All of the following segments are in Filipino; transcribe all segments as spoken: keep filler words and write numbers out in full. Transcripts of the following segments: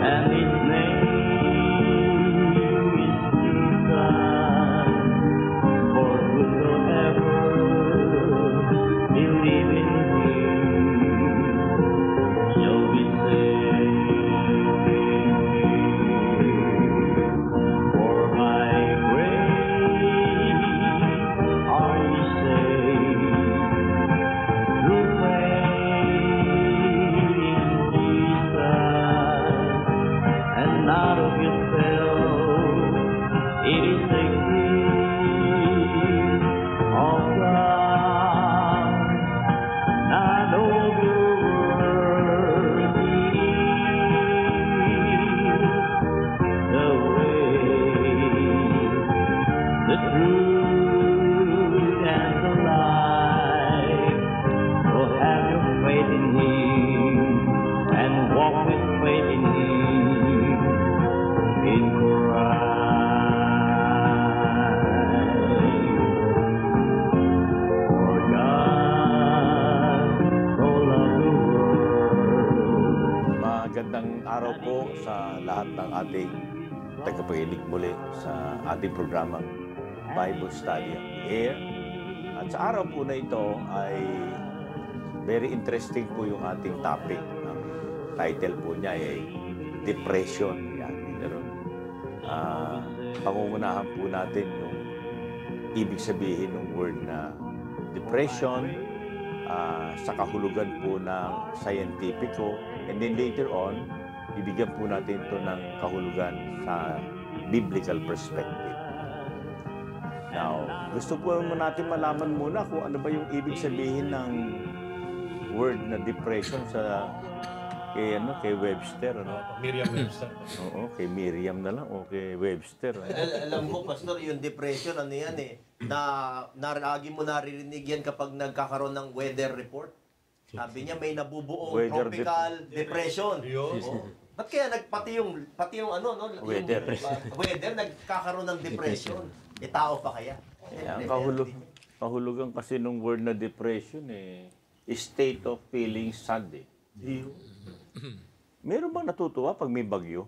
and his name is Jesus. For whosoever believe in him shall be saved. For by grace are ye saved through faith in Jesus, and not of yourself, it is a gift of God, not of your worthy. The way, the truth, and the life. So have your faith in him, and walk with faith in him, in Christ. For God so loved the world. Magandang araw po sa lahat ng ating tagapakinig muli sa ating programang Bible Study on the Air. At sa araw po na ito ay very interesting po yung ating topic. Ang title po niya ay Depression. Yan. Pero, uh, pangungunahan po natin yung ibig sabihin ng word na depression, uh, sa kahulugan po ng scientifico, and then later on, bibigyan po natin ito ng kahulugan sa biblical perspective. Now, gusto po natin malaman muna kung ano ba yung ibig sabihin ng word na depression sa kay ano kay Webster, ano? Merriam-Webster. Oo, kay Miriam na lang o kay Webster. Ano? Al- alam mo, Pastor, yung depression, ano yan eh, na, na lagi mo naririnig yan kapag nagkakaroon ng weather report. Sabi niya, may nabubuong Weather tropical depression. Yun. Oo. Ba't kaya nag, pati yung, pati yung ano, no? Yung, Weather. uh, weather, nagkakaroon ng depression. E tao pa kaya? Eh, ang kahulog, kahulugan kasi ng word na depression eh, state of feeling sad eh. Meron ba natutuwa pag may bagyo?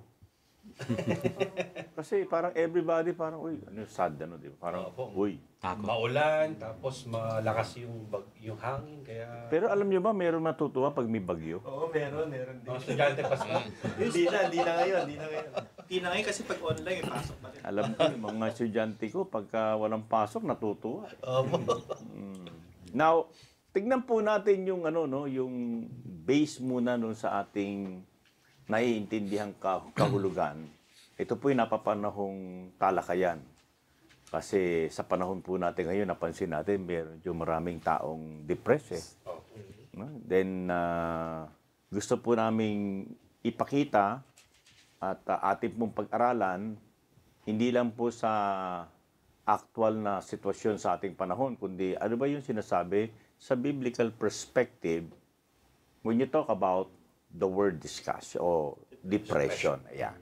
Kasi parang everybody parang, uy, ano, sad, ano, di ba? Parang, Opo. uy. Maulan, tapos malakas yung bag, yung hangin, kaya... Pero alam nyo ba, meron natutuwa pag may bagyo? Oo, meron, meron din. Mga estudyante pa sa... Hindi na, hindi na ngayon, hindi na ngayon. Hindi na ngayon kasi pag online, may pasok pa rin. Alam ko, yung mga estudyante ko, pagka walang pasok, natutuwa. Opo. Mm. Now, tignan po natin yung ano no, yung base muna nun sa ating naiintindihang kah- kahulugan. Ito po yung napapanahong talakayan. Kasi sa panahon po natin ngayon, napansin natin, meron yung maraming taong depressed eh. No? Then, uh, gusto po naming ipakita at uh, ating pong pag-aralan, hindi lang po sa actual na sitwasyon sa ating panahon, kundi ano ba yung sinasabi sa biblical perspective when you talk about the word discussion o depression. Ayan.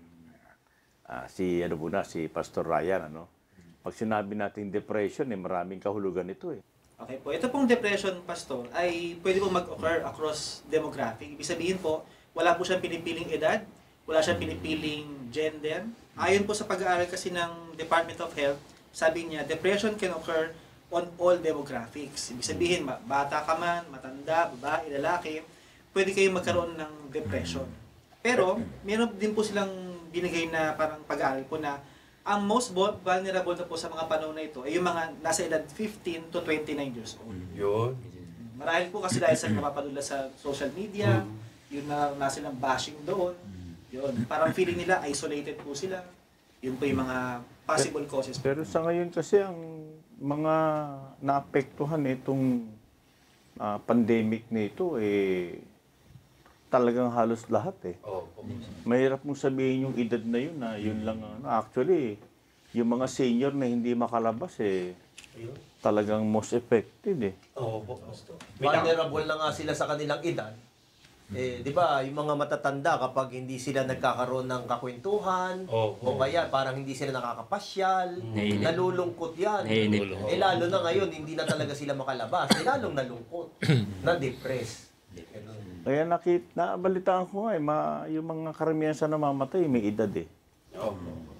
Uh, si ano muna, si Pastor Ryan, ano? Pag sinabi natin depression, eh, maraming kahulugan ito eh. Okay po, ito pong depression, Pastor, ay pwede pong mag-occur across demographic. Ibig sabihin po, wala po siyang pinipiling edad, wala siyang pinipiling gender. Ayon po sa pag-aaral kasi ng Department of Health, sabi niya, depression can occur on all demographics. Ibig sabihin, ma- bata ka man, matanda, babae, lalaki, pwede kayong magkaroon ng depression. Pero, meron din po silang binigay na parang pag-aaral po na ang most vulnerable na po sa mga panahon na ito ay yung mga nasa edad fifteen to twenty-nine years old. Yun. Marahil po kasi dahil sa napapadula sa social media, yun na nasa silang bashing doon. Yun, parang feeling nila isolated po sila. Yun po yung mga possible causes. Pero sa ngayon kasi ang mga naapektuhan itong uh, pandemic nito eh talagang halos lahat eh. Opo. Mahirap mong sabihin yung edad na yun na yun lang ano. Actually, yung mga senior na hindi makalabas eh Ayun. talagang most affected eh. Opo, Pastor. Vulnerable na nga sila sa kanilang edad. Eh, di ba, yung mga matatanda kapag hindi sila nagkakaroon ng kakwentuhan, Opo. o kaya parang hindi sila nakakapasyal, Naiinip. nalulungkot yan. Naiinip. Eh, lalo na ngayon, hindi na talaga sila makalabas. Eh, lalong nalungkot, na-depress. Ganun. Kaya nakit, nabalitaan ko nga eh, ma, yung mga karamihan sa namamatay, may edad eh. Oo.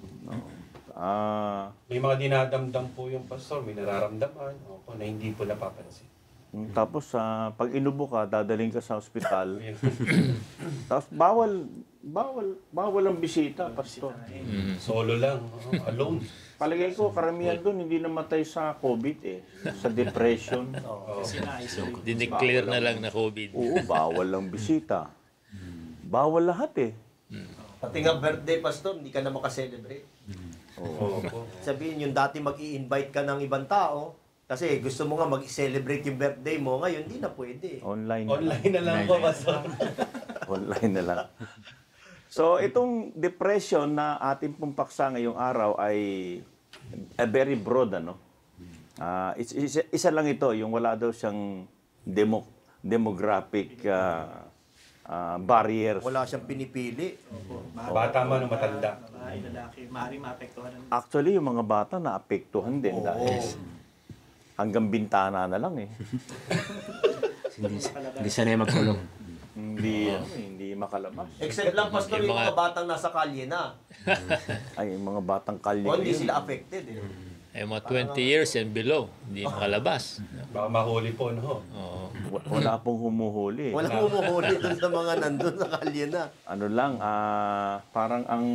Ah, May mga dinadamdam po yung pastor, may nararamdaman, opo, na hindi po napapansin. tapos sa pag inubo ka, dadaling ka sa ospital. Tapos bawal, bawal, bawal ang bisita, pastor. Solo lang, oo, alone. Palagay ko, karamihan doon hindi namatay sa COVID eh. Sa depression. Oo. Kasi na-isolate. Dineclare na lang na COVID. Oo, bawal ang bisita. Bawal lahat eh. Pati nga birthday, pastor, hindi ka na makaselebrate. Oo po. Sabihin, yung dati mag-i-invite ka ng ibang tao, kasi gusto mo nga mag-celebrate yung birthday mo, ngayon hindi na pwede. Online. Online na lang po, pastor. Online na lang. So, itong depression na ating pong paksa ngayong araw ay a very broad, ano? Ah, is- is- isa lang ito, yung wala daw siyang demo, demographic ah, ah, barriers. Wala siyang pinipili. Bata man o matanda. Babae, lalaki, maaaring maapektuhan ng Actually, yung mga bata naapektuhan din Oo. dahil hanggang bintana na lang eh. Hindi, hindi sanay magkulong. Hindi, ano, eh, hindi makalabas. Except lang, pastor, Yung yung mga- mga batang nasa kalye na. Ay, yung mga batang kalye. O, hindi ngayon, sila affected eh. Eh, mga twenty years and below, hindi makalabas. Baka mahuli po, no? Oo. wa- wala pong humuhuli. Walang umuhuli dun sa mga nandun sa kalye na. Ano lang, ah, parang ang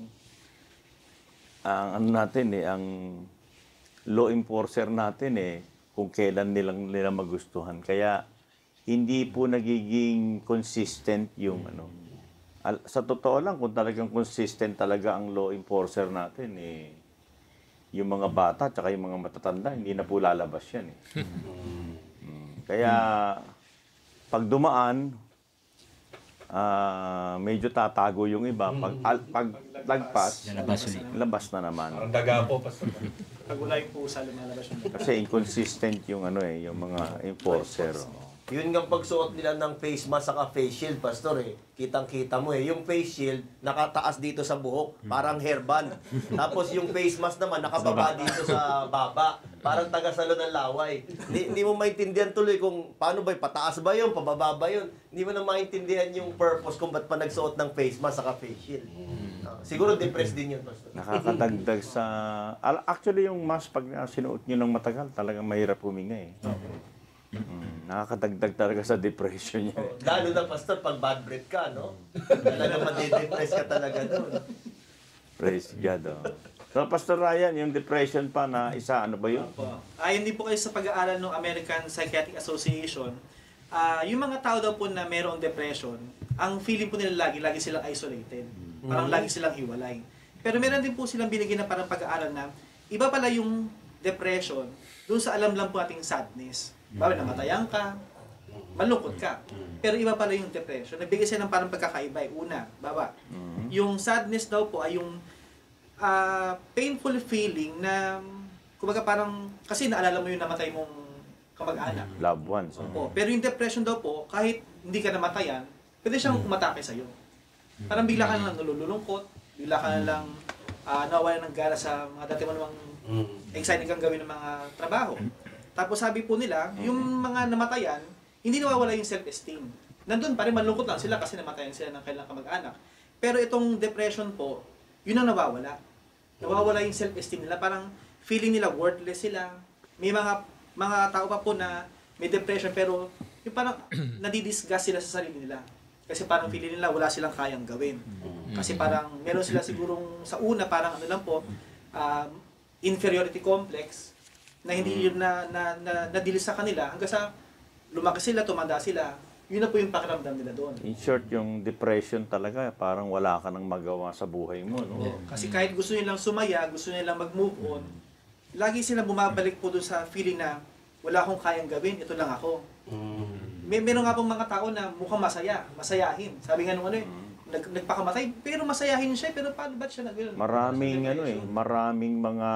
ang ano natin eh, ang law enforcer natin eh, kung kailan nilang nila magustuhan. Kaya hindi po nagiging consistent yung ano. Al- sa totoo lang, kung talagang consistent talaga ang law enforcer natin eh, yung mga bata at yung mga matatanda, hindi na po lalabas yan eh. Mm. Kaya pag dumaan, ah, medyo tatago yung iba. Pag, al, pag lagpas, Lalabas ulit. labas na naman. Parang daga po, pastor. pag wala yung pusa, lumalabas yung Kasi inconsistent yung ano eh, yung mga enforcer. Yun nga pagsuot nila ng face mask saka face shield, pastor eh. Kitang-kita mo eh. Yung face shield, nakataas dito sa buhok, parang hairband. Tapos yung face mask naman, nakababa dito sa baba. Parang taga-salo ng laway. Hindi, hindi mo maintindihan tuloy kung paano ba, pataas ba yun, pababa ba yun. Hindi mo na maintindihan yung purpose kung ba't pa nagsuot ng face mask saka face shield. Ah, siguro depressed din yun, pastor. Nakakadagdag sa... al- Actually, yung mask, pag ah, sinuot nyo ng matagal, talagang mahirap huminga eh. Mm, nakakadagdag talaga sa depression niya. Oh, lalo na, pastor, pag bad breath ka, no? Talaga madidepress ka talaga doon. Praise God. Oh. So, Pastor Ryan, yung depression pa na isa, ano ba yun? Po. Ayon din po kayo sa pag-aaral ng American Psychiatric Association, ah yung mga tao daw po na mayroong depression, ang feeling po nila lagi, lagi silang isolated. Parang lagi silang hiwalay. Pero meron din po silang binigyan na parang pag-aaral na iba pala yung depression doon sa alam lang po ating sadness. Bawa, namatayan ka, malungkot ka. Pero iba pala yung depression. Nagbigay siya ng parang pagkakaiba. eh. Una, baba. Yung sadness daw po ay yung ah, painful feeling na, kumbaga parang, kasi naalala mo yung namatay mong kamag-anak. Loved ones. Po. Pero yung depression daw po, kahit hindi ka namatayan, pwede siyang umatake sa'yo. Parang bigla ka na lang nalulungkot, bigla ka na lang uh, nawawalan ng gana sa mga dati mo namang exciting kang gawin ng mga trabaho. Tapos sabi po nila, yung mga namatayan, hindi nawawala yung self-esteem. Nandun pa rin, malungkot lang sila kasi namatayan sila ng kailang kamag-anak. Pero itong depression po, yun ang nawawala. Nawawala yung self-esteem nila. Parang feeling nila worthless sila. May mga mga tao pa po na may depression pero yung parang nadidisgust sila sa sarili nila. Kasi parang feeling nila wala silang kayang gawin. Kasi parang meron sila sigurong sa una parang ano lang po, um, inferiority complex na hindi yun na, na, na nadili sa kanila hanggang sa lumaki sila, tumanda sila, yun na po yung pakiramdam nila doon. In short, yung depression talaga, parang wala ka nang magawa sa buhay mo. No? Kasi kahit gusto nilang sumaya, gusto nilang mag-move on, lagi sila bumabalik po doon sa feeling na wala akong kayang gawin, ito lang ako. May meron nga pong mga tao na mukhang masaya, masayahin. Sabi nga nung ano eh, nag, nagpakamatay, pero masayahin siya, pero paano ba't siya nag Maraming ano eh, maraming mga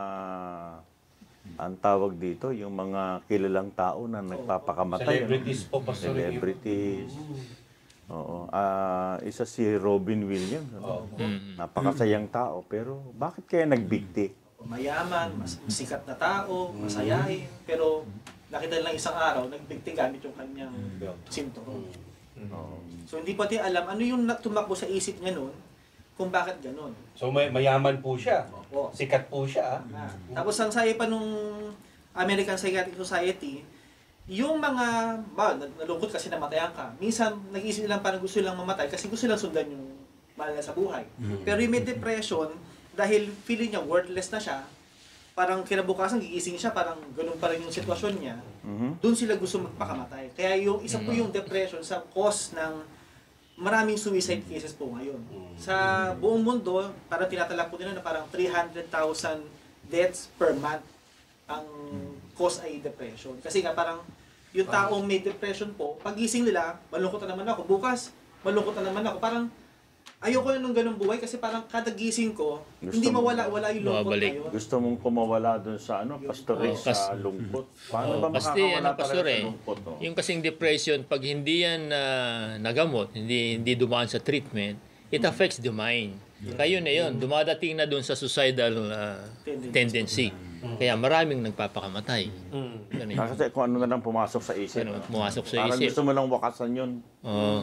ang tawag dito, yung mga kilalang tao na nagpapakamatay. Celebrities po, pastor. Celebrities. Oo. Ah, isa si Robin Williams. Ano? Oo. Napakasayang tao, pero bakit kaya nagbigti? mayaman, mas sikat na tao, masayahin, pero nakita lang isang araw, nagbigti gamit yung kanyang sinturon. So hindi pati alam ano yung na- tumakbo sa isip niya noon kung bakit ganun. So may mayaman po siya. Oo. Sikat po siya. ah. Ah, Tapos ang sabi pa nung American Psychiatric Society, yung mga, ba, nalungkot kasi namatayan ka, minsan nag-iisip nilang parang gusto nilang mamatay kasi gusto nilang sundan yung mahal nila sa buhay. Pero yung may depression, dahil feeling niya worthless na siya, parang kinabukasan gigising siya, parang ganun pa rin yung sitwasyon niya, doon sila gusto magpakamatay. Kaya yung isa po yung depression sa cause ng maraming suicide cases po ngayon. Sa buong mundo, parang tinatalak po nila na parang three hundred thousand deaths per month ang cause ay depression. Kasi nga parang yung taong may depression po, pagising nila, malungkot na naman ako. Bukas, malungkot na naman ako. Parang ayoko na nung ganung buhay kasi parang kada gising ko, Gusto hindi mo- mawala-wala yung lungkot Mabalik. na yun. Gusto mong kumawala doon sa ano, pastor, eh, Oo, kas- sa lungkot. Paano Oh, ba kasi makakawala ano, pastor talaga eh, sa lungkot? Oh? yung kasing depression, pag hindi yan ah, nagamot, hindi hindi dumaan sa treatment, it affects the mind. Kaya yun na yun, dumadating na doon sa suicidal ah, tendency. Kaya maraming nagpapakamatay. Ganun yun. Kasi kung ano na lang pumasok sa isip. Ano, ah. pumasok sa Parang isip. gusto mo lang wakasan yun. Oo.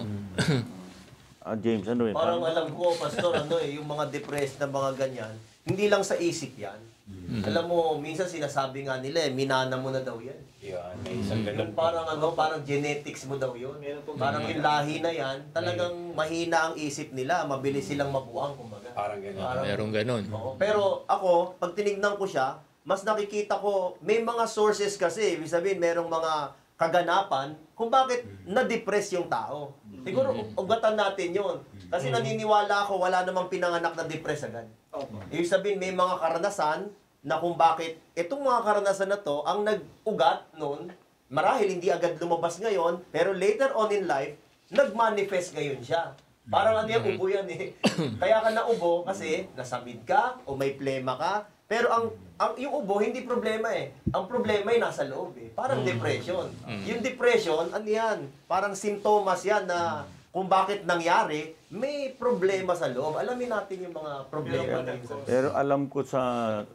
Ah, James, ano eh? Parang paano? alam ko, Pastor, ano eh, yung mga depressed na mga ganyan, hindi lang sa isip yan. Alam mo, minsan sinasabi nga nila eh, minana mo na daw yan. Yan, may isang ganun Yung po. parang ano, parang genetics mo daw yun. Meron po Parang ganyan. yung lahi na yan, talagang mahina ang isip nila, mabilis silang mabuang, kumbaga. Parang ganun. Parang- Merong ganun. Oo. Pero ako, pag tinignan ko siya, mas nakikita ko, may mga sources kasi, ibig sabihin, merong mga kaganapan kung bakit na-depress yung tao. Siguro, ugatan natin yon. Kasi naniniwala ako, wala namang pinanganak na depress agad. Opo. Ibig sabihin, may mga karanasan na kung bakit itong mga karanasan na to, ang nag-ugat noon, marahil hindi agad lumabas ngayon, pero later on in life, nag-manifest ngayon siya. Parang ano yung ubo yan eh. Kaya ka naubo kasi nasamid ka o may plema ka. Pero ang, ang yung ubo, hindi problema eh. Ang problema ay nasa loob eh. Parang depression. Yung depression, ano yan? Parang simptomas yan na kung bakit nangyari, may problema sa loob. Alamin natin yung mga problema na yun. Pero alam ko sa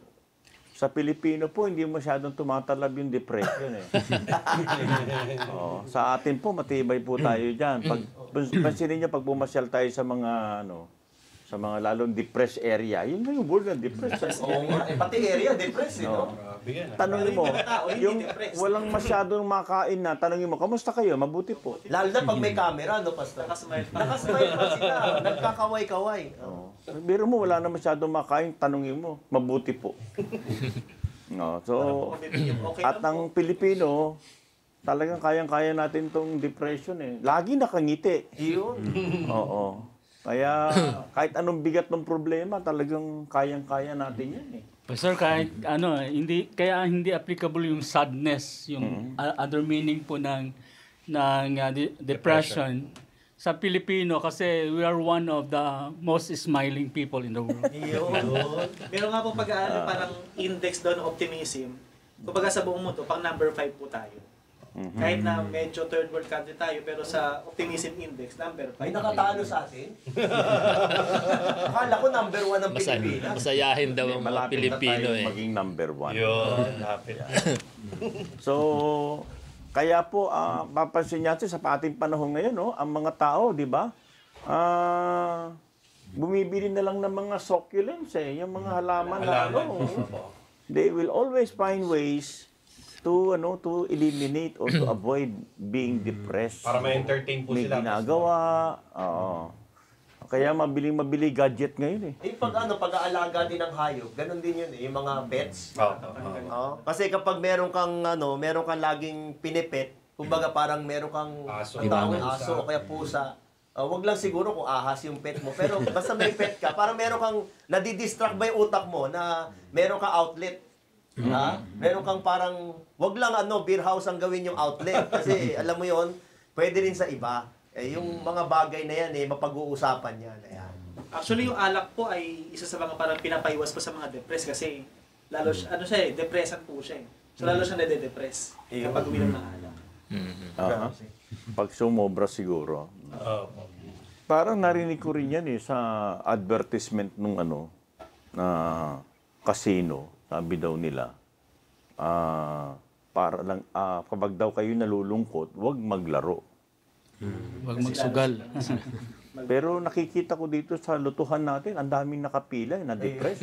sa Pilipino po, hindi masyadong tumatalab yung depression eh. Oo. Sa atin po, matibay po tayo dyan. Pag, pansinin niyo, pag bumasyal tayo sa mga, ano, sa mga lalong depressed area, yun na yung word ng depressed. Oo nga, eh, pati area, depressed eh, no? Grabe yan. ah. Tanongin mo, Pero yung mga tao, hindi yung depressed. walang masyadong makain na, tanongin mo, kamusta kayo? Mabuti po. Lalo na pag may camera, no, Pastor? Nakasmile pa. Nakasmile pa sila. Nagkakaway-kaway. Oo. Biro mo, wala na masyadong makain, tanongin mo, mabuti po. No, so, Okay at lang po. ang Pilipino, talagang kayang-kaya natin tong depression eh. Lagi nakangiti. Yun. Oo. Kaya kahit anong bigat ng problema, talagang kayang-kaya natin yan eh. Pastor, kahit ano, hindi kaya hindi applicable yung sadness, yung uh, other meaning po ng ng uh, de- depression sa Pilipino kasi we are one of the most smiling people in the world. Yun. Meron nga po pag-aaral parang index doon ng optimism. Kumbaga sa buong mundo, pang number five po tayo. Kahit na medyo third world country tayo, pero sa optimism index, number May five. nakatalo sa atin. Akala ko number one ang Masa, Pilipinas. masayahin daw ang mga Malapit na Pilipino tayo eh. maging number one. Yun, lapit. So, kaya po, ah, papansin natin sa ating panahon ngayon, no, ang mga tao, di ba, ah, bumibili na lang ng mga succulents eh, yung mga halaman na ano. They will always find ways to ano to eliminate or to avoid being depressed. Para ma-entertain po May sila. ginagawa. Oo. Kaya mabili-mabili gadget ngayon eh. Eh, pag ano, pag-aalaga din ng hayop, ganun din yun eh, yung mga pets. Oo, oo, oo. Oo. Kasi kapag meron kang ano, meron kang laging pinipet, kumbaga parang meron kang Aso. ang tawag, Pusa. aso o kaya pusa. Uh, wag lang siguro kung ahas yung pet mo, pero basta may pet ka, parang meron kang nadidistract ba yung utak mo na meron kang outlet. Ha? Meron kang parang, wag lang ano, beer house ang gawin yung outlet. Kasi alam mo yon, pwede rin sa iba. Eh, yung mga bagay na yan, eh, mapag-uusapan yan. Ayan. Actually, yung alak po ay isa sa mga parang pinapaiwas po sa mga depressed kasi lalo siya, ano siya eh, depressant po siya eh. So lalo siya nade-depress kapag uminom ng alak. Aha. Pag sumobra siguro. Oo. Parang narinig ko rin yan eh sa advertisement nung ano na casino. Sabi daw nila, ah para lang ah, kapag daw kayo nalulungkot, huwag maglaro. Huwag magsugal. Pero nakikita ko dito sa lutuhan natin, ang daming nakapila, eh, na-depress.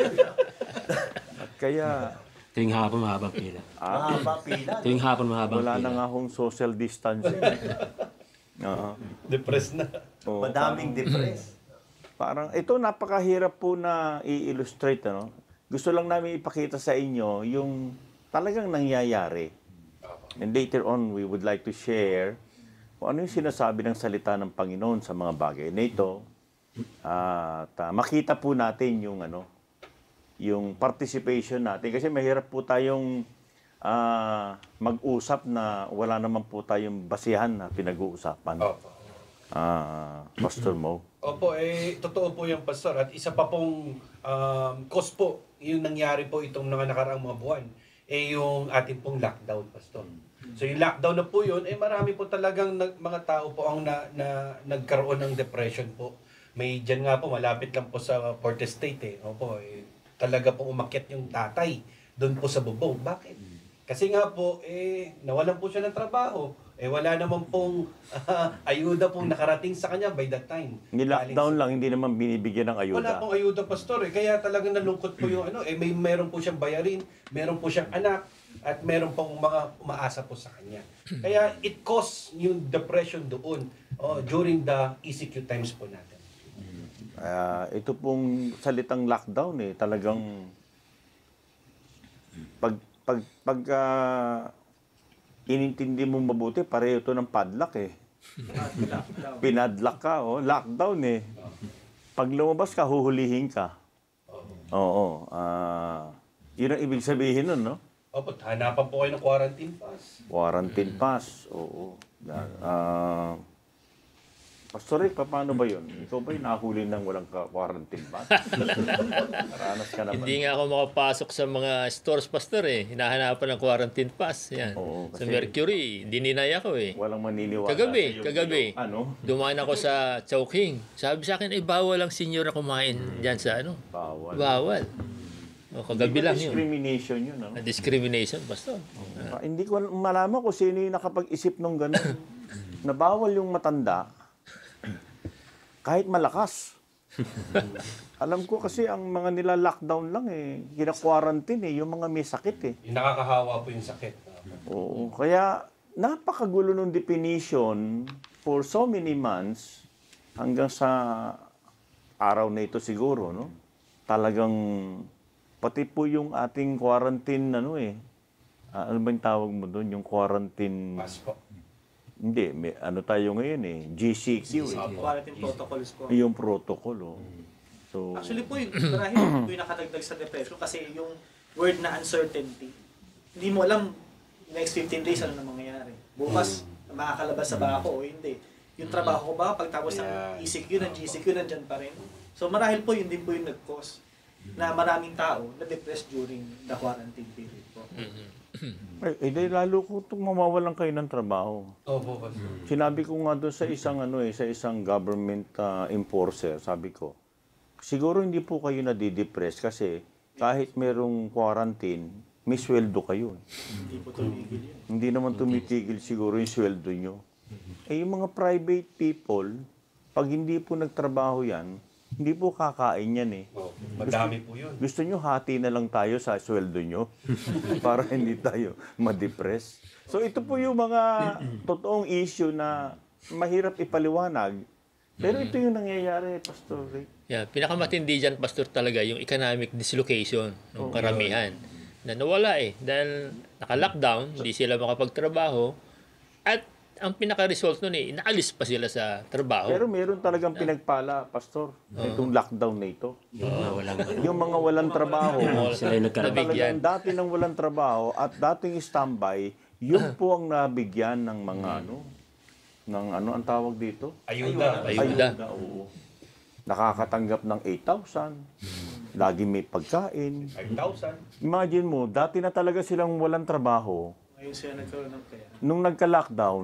At kaya, Tuwing hapon, mahabang pila. ah, Mahaba pila. Tuwing hapon, mahabang wala pila. na nga akong social distancing. Oo. Depressed na. Oo, Madaming depressed. Parang, ito napakahirap po na i-illustrate, ano? Gusto lang namin ipakita sa inyo yung talagang nangyayari. And later on, we would like to share kung ano yung sinasabi ng salita ng Panginoon sa mga bagay na ito. At ah, makita po natin yung ano, yung participation natin. Kasi mahirap po tayong ah, mag-usap na wala naman po tayong basihan na pinag-uusapan. Opo. Ah, Pastor Mo. Opo, eh, totoo po yung pastor. At isa pa pong um, cause po, yung nangyari po itong mga nakaraang mga buwan, eh yung ating pong lockdown, pastor. So yung lockdown na po yun, eh marami po talagang nag, mga tao po ang na, na, nagkaroon ng depression po. May dyan nga po, malapit lang po sa Forte State eh. Opo, eh, talaga po umakyat yung tatay doon po sa bubong. Bakit? Kasi nga po, eh, nawalan po siya ng trabaho. Eh, wala naman pong uh, ayuda pong nakarating sa kanya by that time. Ni-lockdown lang, hindi naman binibigyan ng ayuda. Wala pong ayuda, pastor. Eh. Kaya talagang nalungkot po yung ano. Eh, may meron po siyang bayarin, meron po siyang anak, at meron pong mga umaasa po sa kanya. Kaya it caused yung depression doon oh, during the E C Q times po natin. Ah, ito pong salitang lockdown eh, talagang pag pag pag ah, inintindi mo mabuti, pareho ito ng padlock eh. Pinadlock ka, oh, lockdown eh. Pag lumabas ka, huhulihin ka. Oo. Ah, yun ang ibig sabihin nun, no? Opo, hanapan po kayo ng quarantine pass. Quarantine pass, oo. Ah, Pastor Rick, paano ba yun? Ikaw ba yung nahuli ng walang ka- quarantine pass? Naranas ka naman. Hindi nga ako makapasok sa mga stores, pastor eh. Hinahanapan ng quarantine pass. Yan. Oo, Sa kasi- Mercury, dininay ako eh. Walang maniniwala. Kagabi, sa'yo. kagabi. Ano? Dumaan ako sa Chowking. Sabi sa akin, eh, bawal ang senior na kumain dyan sa ano. Bawal. Bawal. O, kagabi lang yun. Discrimination yun, ano? Na discrimination, pastor. Ah, hindi ko malaman kung sino yung nakapag-isip ng gano'n. Na bawal yung matanda kahit malakas. Alam ko kasi ang mga nila lockdown lang eh, gina-quarantine eh, yung mga may sakit eh. Yung nakakahawa po yung sakit. Oo, kaya napakagulo ng definition for so many months hanggang sa araw na ito siguro, no? Talagang pati po yung ating quarantine ano eh. Ah, ano ba yung tawag mo doon? Yung quarantine. Pass po. Hindi, may, ano tayo ngayon eh. G C Q eh. Quarantine protocols po. Yung protocol, oh. So, Actually po, yung marahil po yung nakadagdag sa depression kasi yung word na uncertainty. Hindi mo alam next fifteen days ano na mangyayari. Bukas, makakalabas sa ba ako o hindi. Yung trabaho ko ba, pagtapos ng E C Q, ng G C Q, nandyan pa rin. So marahil po, yun din po yung nag-cause na maraming tao na-depressed during the quarantine period po. ay, eh, di lalo ko itong mamawalan kayo ng trabaho. Opo, pastor. Sinabi ko nga doon sa isang ano eh, sa isang government ah, enforcer, sabi ko, siguro hindi po kayo nadidepress kasi kahit merong quarantine, may sweldo kayo. Hindi po tumigil yun. Hindi naman tumitigil siguro yung sweldo nyo. Eh yung mga private people, pag hindi po nagtrabaho yan, hindi po kakain yan eh. Oh, madami po yun. Gusto nyo hati na lang tayo sa sweldo nyo para hindi tayo ma-depress. So ito po yung mga totoong issue na mahirap ipaliwanag. Pero ito yung nangyayari, Pastor Rick. Yeah, pinakamatindi dyan, pastor, talaga yung economic dislocation ng karamihan. Na nawala eh. Dahil naka-lockdown, hindi sila makapagtrabaho. At ang pinaka-result nun eh, naalis pa sila sa trabaho. Pero meron talagang pinagpala, Pastor, itong lockdown na ito. Mga walang, Yung mga walang trabaho, sila yung nagkaroon. Nabigyan. talagang dati nang walang trabaho at dating standby, yun po ang nabigyan ng mga ano, ng ano ang tawag dito? Ayuda. Ayuda. Oo. Nakakatanggap ng eight thousand. Lagi may pagkain. five thousand. Imagine mo, dati na talaga silang walang trabaho. Ngayon sila nagkaroon ng pera. Nung nagka-lockdown,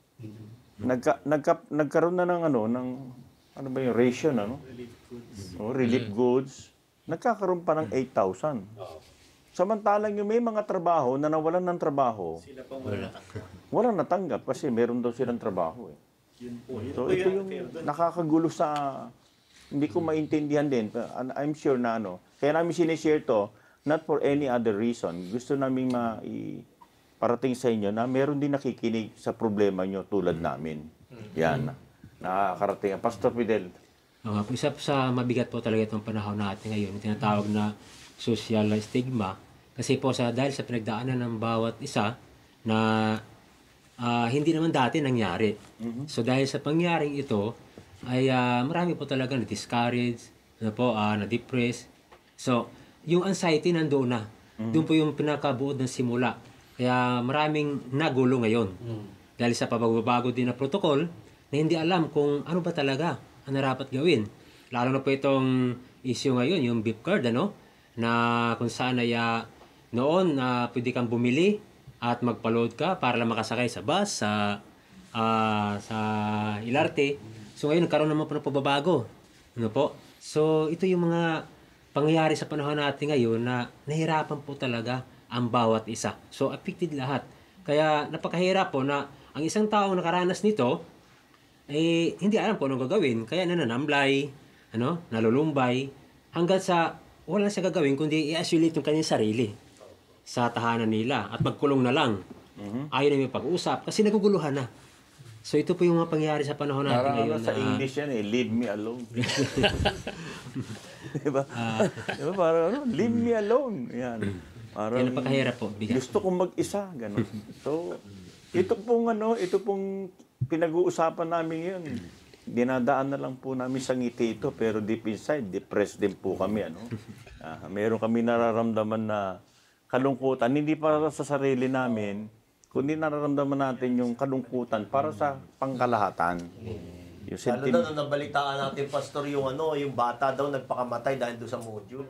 nagka, nagka, nagkaroon na ng ano, ng ano ba yung ration, ano? Relief goods. O, relief goods. Nagkakaroon pa ng eight thousand. Oo. Samantalang yung may mga trabaho na nawalan ng trabaho, Sila pang wala. walang natanggap kasi meron daw silang trabaho eh. Yun po. Yun So po ito yung yung affair doon. nakakagulo sa, hindi ko maintindihan din. And I'm sure na ano, kaya namin sinishare to, not for any other reason. Gusto namin ma parating sa inyo na meron din nakikinig sa problema nyo tulad namin. Yan. Nakakarating. Pastor Fidel. Uh, isa po sa mabigat po talaga itong panahon natin ngayon, yung tinatawag na social stigma. Kasi po sa dahil sa pinagdaanan ng bawat isa na ah, hindi naman dati nangyari. So dahil sa pangyaring ito, ay ah, marami po talaga na-discourage, na po, ah, na-depress. So, yung anxiety nandoon na. Doon po yung pinakabuod ng simula. Kaya maraming nagulo ngayon. Dahil sa pagbabago din na protocol, na hindi alam kung ano ba talaga ang narapat gawin. Lalo na po itong issue ngayon, yung beep card, ano? Na kung saan ay ah, noon na pwede kang bumili at magpa-load ka para lang makasakay sa bus, sa ah, sa L R T. So ngayon, nagkaroon naman po ng pagbabago. Ano po? So ito yung mga pangyayari sa panahon natin ngayon na nahirapan po talaga ang bawat isa. So affected lahat. Kaya napakahirap po na ang isang taong nakaranas nito, eh, hindi alam kung anong gagawin. Kaya nananamblay, ano, nalulumbay, hanggang sa wala siya gagawin kundi i-isolate yung kanyang sarili sa tahanan nila at magkulong na lang. Ayaw na yung pag-uusap kasi naguguluhan na. So ito po yung mga pangyayari sa panahon natin Parang ngayon. ano sa na- English yan eh, leave me alone. diba? diba? Parang ano, leave me alone. Yan. Parang, Yan, napakahirap po. Bigat. gusto kong mag-isa, gano'n. So, ito pong ano, ito pong pinag-uusapan namin ngayon. Dinadaan na lang po namin sa ngiti ito, pero deep inside, depressed din po kami. Ano? Ah, meron kami nararamdaman na kalungkutan, hindi para sa sarili namin, kundi nararamdaman natin yung kalungkutan para sa pangkalahatan. Yung Lalo sentim- na nung nabalitaan natin, Pastor, yung ano, yung bata daw nagpakamatay dahil doon sa module.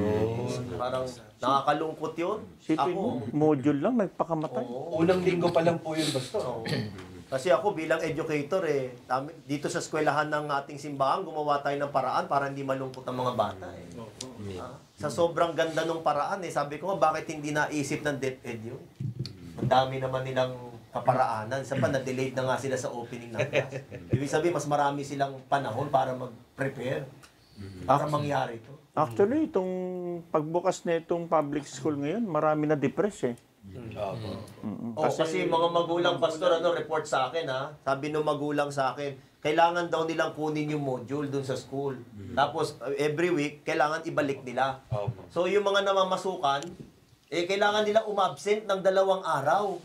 Parang nakakalungkot yun. Sipin mo, module lang, nagpakamatay. Unang linggo pa lang po yun, Pastor. Oo. Kasi ako bilang educator eh, tami- dito sa eskwelahan ng ating simbahan, gumawa tayo ng paraan para hindi malungkot ang mga bata eh. Ah, sa sobrang ganda ng paraan eh, sabi ko nga, bakit hindi naisip ng DepEd yun? Ang dami naman nilang kaparaanan. Sa pa, na-delayed na nga sila sa opening ng class. Ibig sabihin, mas marami silang panahon para mag-prepare. Para mangyari ito. Actually, itong pagbukas na itong public school ngayon, marami na depress eh. Mm-mm. Oh, kasi, mga magulang, Pastor, ano, report sa akin ha. Sabi ng magulang sa akin, kailangan daw nilang kunin yung module dun sa school. Tapos, uh, every week, kailangan ibalik nila. Opo. So, yung mga namamasukan, eh, kailangan nila umabsent ng dalawang araw.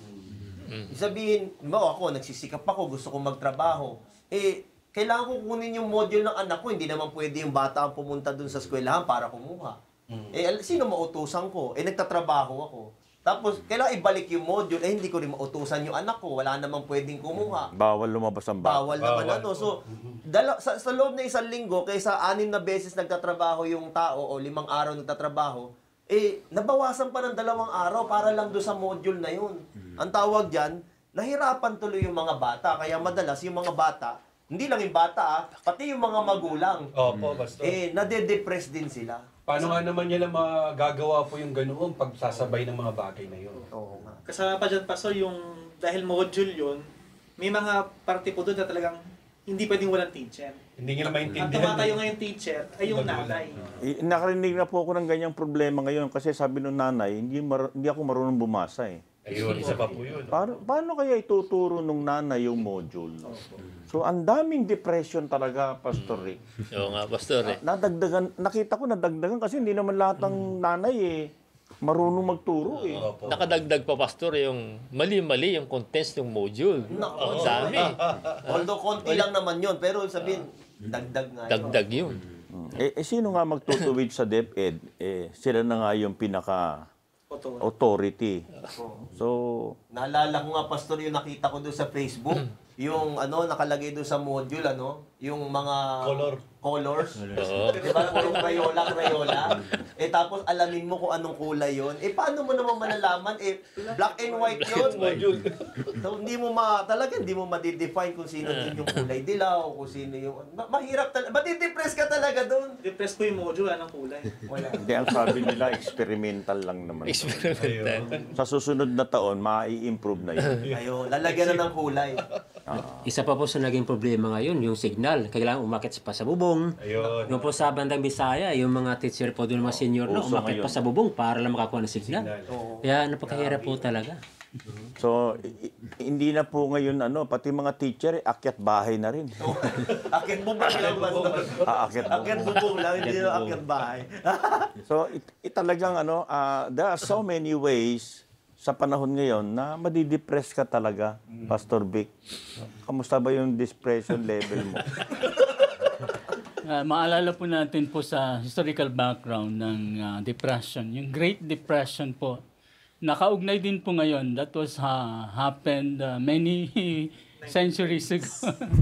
Sabihin, mo ako, nagsisikap ako, gusto kong magtrabaho. Eh, kailangan ko kunin yung module ng anak ko. Hindi naman pwede yung bata ang pumunta dun sa eskwelahan para kumuha. Eh, al- sino mautusan ko? Eh, nagtatrabaho ako. Tapos, kailangan ibalik yung module. Eh, hindi ko rin mautusan yung anak ko. Wala namang pwedeng kumuha. Bawal lumabas ang bata. Bawal naman Bawal. ano. So, dala, sa, sa loob na isang linggo, kaysa anim na beses nagtatrabaho yung tao o limang araw nagtatrabaho, eh, nabawasan pa ng dalawang araw para lang doon sa module na yun. Ang tawag dyan, nahirapan tuloy yung mga bata. Kaya madalas yung mga bata, hindi lang yung bata ah, pati yung mga magulang, Opo, Pastor. eh, nade-depress din sila. Paano nga naman nila magagawa po yung ganoon pagsasabay ng mga bagay na yun? Oo nga. Kasama pa dyan, Pastor, yung dahil module yun, may mga parte po doon na talagang hindi pwedeng walang teacher. Hindi nila Ang maintindihan. tumatayo ngayon teacher ay yung Magulang. nanay. Eh, nakarinig na po ako ng ganyang problema ngayon kasi sabi ng nanay, hindi, mar- hindi ako marunong bumasa eh. Ayun, isa pa po yun. Paano, paano kaya ituturo nung nanay yung module? So, ang daming depression talaga, Pastor Rick. Oo nga, Pastor eh. Nadagdagan, nakita ko nadagdagan kasi hindi naman lahat ng nanay eh, marunong magturo eh. Opo. Nakadagdag pa, Pastor, yung mali-mali yung contents ng module. Ang dami. Although konti lang naman yun, pero sabihin, dagdag nga yun. Dagdag yun. Eh, eh sino nga magtutuwid sa DepEd? Eh, sila na nga yung pinaka Oto. authority. So, Naalala ko nga, Pastor, yung nakita ko doon sa Facebook, yung ano, nakalagay doon sa module, ano, yung mga Color. colors. Oo. Di ba? Yung Crayola, Crayola. Eh, tapos alamin mo kung anong kulay yon. Eh, paano mo naman malalaman? Eh, black and white yun. Module. So, hindi mo ma, talaga, hindi mo ma-define kung sino din yung kulay dilaw, kung sino yung, ma- mahirap talaga. Mati-depress ka talaga doon. Depressed po yung module, anong kulay. Wala. hindi ang sabi nila, experimental lang naman. Experimental. Sa susunod na taon, ma-i-improve na yun. Ayun, lalagyan na ng kulay. Isa pa po sa naging problema ngayon, yung signal. Kailangan umakit pa sa bubong. Ayun. Yung po sa bandang Bisaya, yung mga teacher po doon, mga senior na, uso umakit ngayon. pa sa bubong para lang makakuha ng signal. Signal. Kaya napakahirap po talaga. So, i- i- hindi na po ngayon, ano, pati mga teacher, eh, akyat bahay na rin. Akyat bubong lang, Pastor. Aakyat mo. Akyat bubong lang, hindi na akyat bahay. So, it, it talagang, ano, ah, there are so many ways sa panahon ngayon na madidepress ka talaga, Pastor Vic. Kamusta ba yung depression level mo? Ah, maalala po natin po sa historical background ng ah, depression, yung Great Depression po. Nakaugnay din po ngayon. That was uh, happened uh, many centuries ago.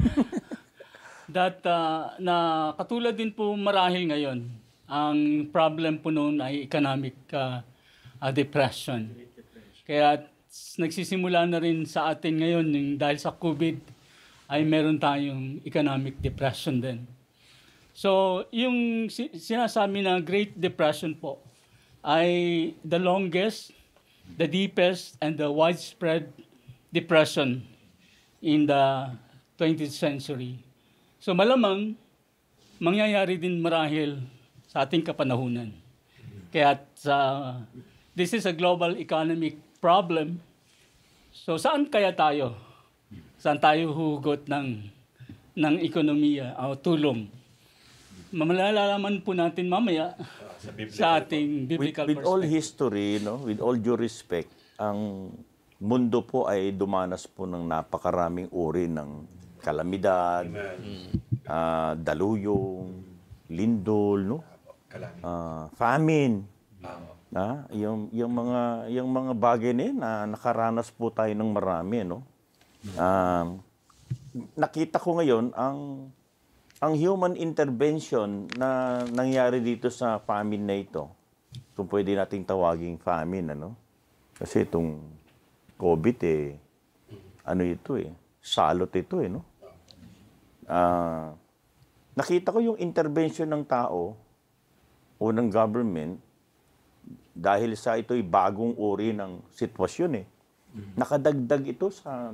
That uh, na katulad din po marahil ngayon. Ang problem po noon ay economic uh, uh, depression. Kaya s- nagsisimula na rin sa atin ngayon yung dahil sa COVID ay meron tayong economic depression din. So, yung si- sinasabi na Great Depression po ay the longest, the deepest, and the widespread depression in the twentieth century. So, malamang mangyayari din marahil sa ating kapanahunan. Kaya sa this is a global economic problem. So, saan kaya tayo? Saan tayo hugot ng ng ekonomiya o tulong? Malalaman po natin mamaya sa ating With, biblical with all perspective. history, no, with all due respect, ang mundo po ay dumanas po ng napakaraming uri ng kalamidad, ah, daluyong, lindol, no? Kalamidad. Ah, famine. Ah, yung yung mga yung mga bagay na yun, na nakaranas po tayo ng marami, no? Ah, nakita ko ngayon ang ang human intervention na nangyari dito sa famine na ito, kung pwede nating tawaging famine, ano? Kasi itong COVID, eh, ano ito eh, salot ito eh, no? Ah, nakita ko yung intervention ng tao o ng government dahil sa ito'y bagong uri ng sitwasyon eh. Nakadagdag ito sa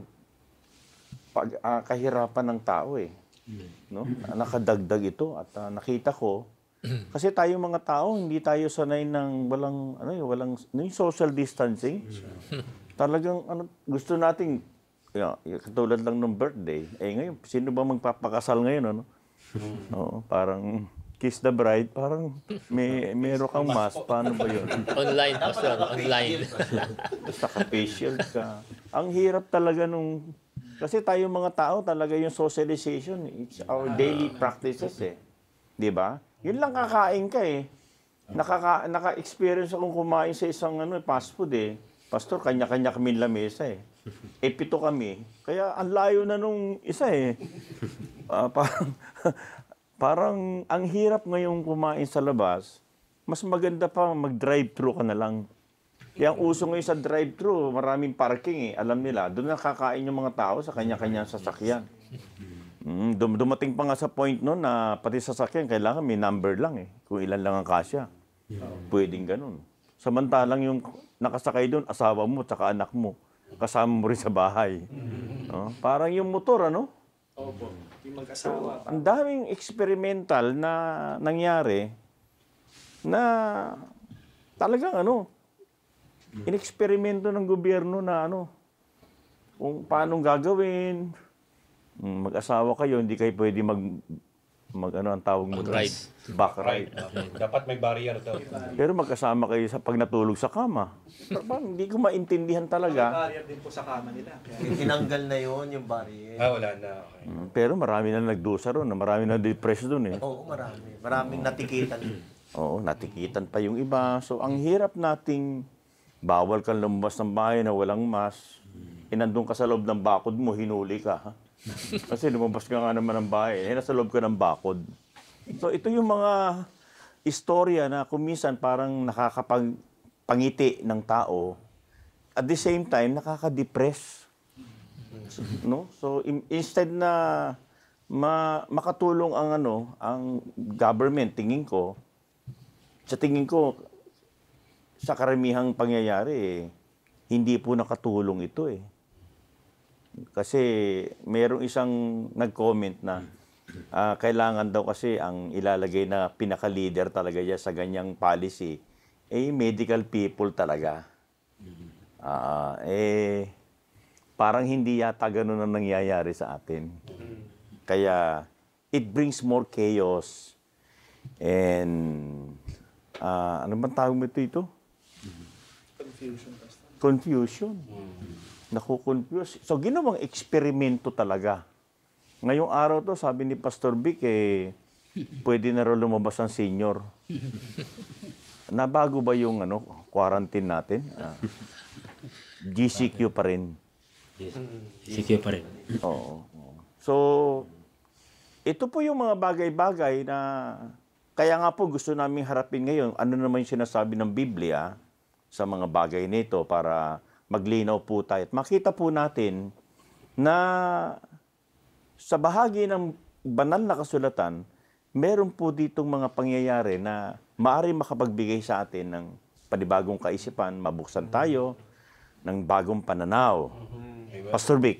pag, ah, kahirapan ng tao eh. No? Nakadagdag ito at ah, nakita ko kasi tayo mga tao hindi tayo sanay ng walang ano yung walang yung social distancing. Talagang ano gusto nating yeah, katulad lang ng birthday. Eh ngayon sino ba magpapakasal ngayon ano? Oo, parang kiss the bride, parang may meron kang mask, paano ba 'yun? Online, Pastor. Online. Basta ka-facial ka. Ang hirap talaga nung kasi tayo mga tao talaga yung socialization, it's our daily practices eh. 'Di ba? Yun lang kakain ka eh. Nakaka naka-experience akong kumain sa isang ano, fast food eh. Pastor, kanya-kanya kami lamesa eh. Eh pito kami. Kaya ang layo na nung isa eh. Ah, parang parang ang hirap ngayong kumain sa labas. Mas maganda pa mag-drive-thru ka na lang. Yang uso ngayon sa drive-thru, maraming parking eh. Alam nila, doon nakakain yung mga tao sa kanya-kanya sasakyan. Mm, dum- dumating pa nga sa point noon na pati sasakyan, kailangan may number lang eh. Kung ilan lang ang kasya. Pwedeng ganun. Samantalang yung nakasakay doon, asawa mo, tsaka anak mo. Kasama mo rin sa bahay. No? Parang yung motor, ano? Opo, yung mag-asawa. Ang daming experimental na nangyari na talagang ano, ineksperimento ng gobyerno na ano, kung paano gagawin, Mm, mag-asawa kayo, hindi kayo pwede mag, mag ano ang tawag mo? Back-ride. Back-ride. Dapat may barrier daw. Pero magkasama kayo sa pag natulog sa kama. Parang hindi ko maintindihan May talaga. barrier din po sa kama nila. Kaya, Tinanggal na yon yung barrier. Ah, wala na. Okay. Mm, Pero marami na nagdusa ron, marami na depressed doon eh. Oo, marami. Maraming natikitan. Oo, natikitan pa yung iba. So ang hirap nating bawal kang lumabas ng bahay na walang mask. Inandun ka sa loob ng bakod mo, hinuli ka. Ha? Kasi lumabas ka nga naman ng bahay, eh, nasa loob ka ng bakod. So ito yung mga istorya na kumisan parang nakakapangiti ng tao. At the same time, nakaka-depress. No? So in- instead na ma- makatulong ang ano, ang government, tingin ko, sa tingin ko, sa karamihang pangyayari, eh, hindi po nakatulong ito eh. Kasi mayroong isang nag-comment na ah, kailangan daw kasi ang ilalagay na pinaka-leader talaga niya sa ganyang policy, eh, medical people talaga. Ah, eh, parang hindi yata ganun ang nangyayari sa atin. Kaya, it brings more chaos and, ah, ano bang tawag mo ito ito? Confusion, Pastor. Confusion. Naku-confuse. So, ginawang eksperimento talaga. Ngayong araw to, sabi ni Pastor Vic, eh, pwede na rin lumabas ang senior. Nabago ba yung ano, quarantine natin? Ah, G C Q pa rin. Yes. Secure pa rin. Oo. So, ito po yung mga bagay-bagay na kaya nga po gusto namin harapin ngayon. Ano naman yung sinasabi ng Biblia sa mga bagay nito para maglinaw po tayo. At makita po natin na sa bahagi ng banal na kasulatan, meron po ditong mga pangyayari na maaari makapagbigay sa atin ng panibagong kaisipan, mabuksan tayo ng bagong pananaw. Pastor Vic.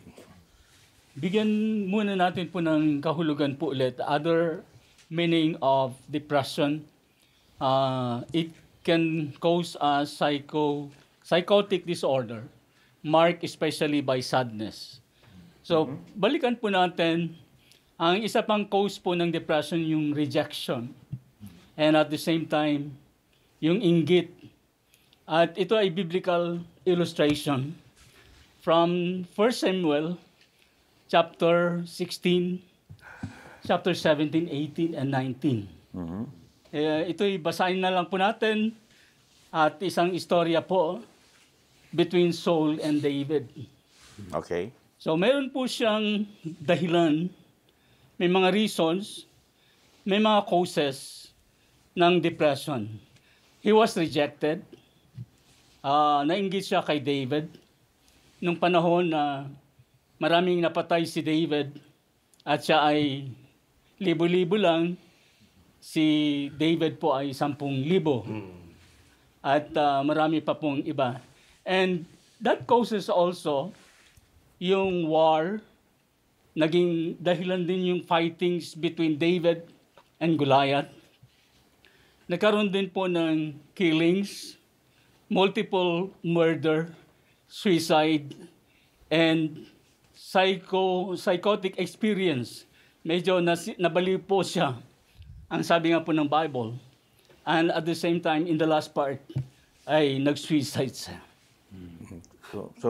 Bigyan muna natin po ng kahulugan po ulit. Other meaning of depression, uh, it can cause a psycho, psychotic disorder, marked especially by sadness. So, balikan po natin, ang isa pang cause po ng depression, yung rejection. And at the same time, yung inggit. At ito ay biblical illustration from First Samuel chapter sixteen, chapter seventeen, eighteen, and nineteen. Eh, ito'y basahin na lang po natin at isang istorya po between Saul and David. Okay. So, meron po siyang dahilan, may mga reasons, may mga causes ng depression. He was rejected. Uh, nainggit siya kay David. Nung panahon na maraming napatay si David at siya ay libo-libo lang, si David po ay sampung libo. At uh, marami pa pong iba. And that causes also yung war, naging dahilan din yung fightings between David and Goliath. Nagkaroon din po ng killings, multiple murder, suicide, and psycho, psychotic experience. Medyo nas, nabaliw po siya, ang sabi nga po ng Bible. And at the same time, in the last part, ay nag-suicide siya. So, so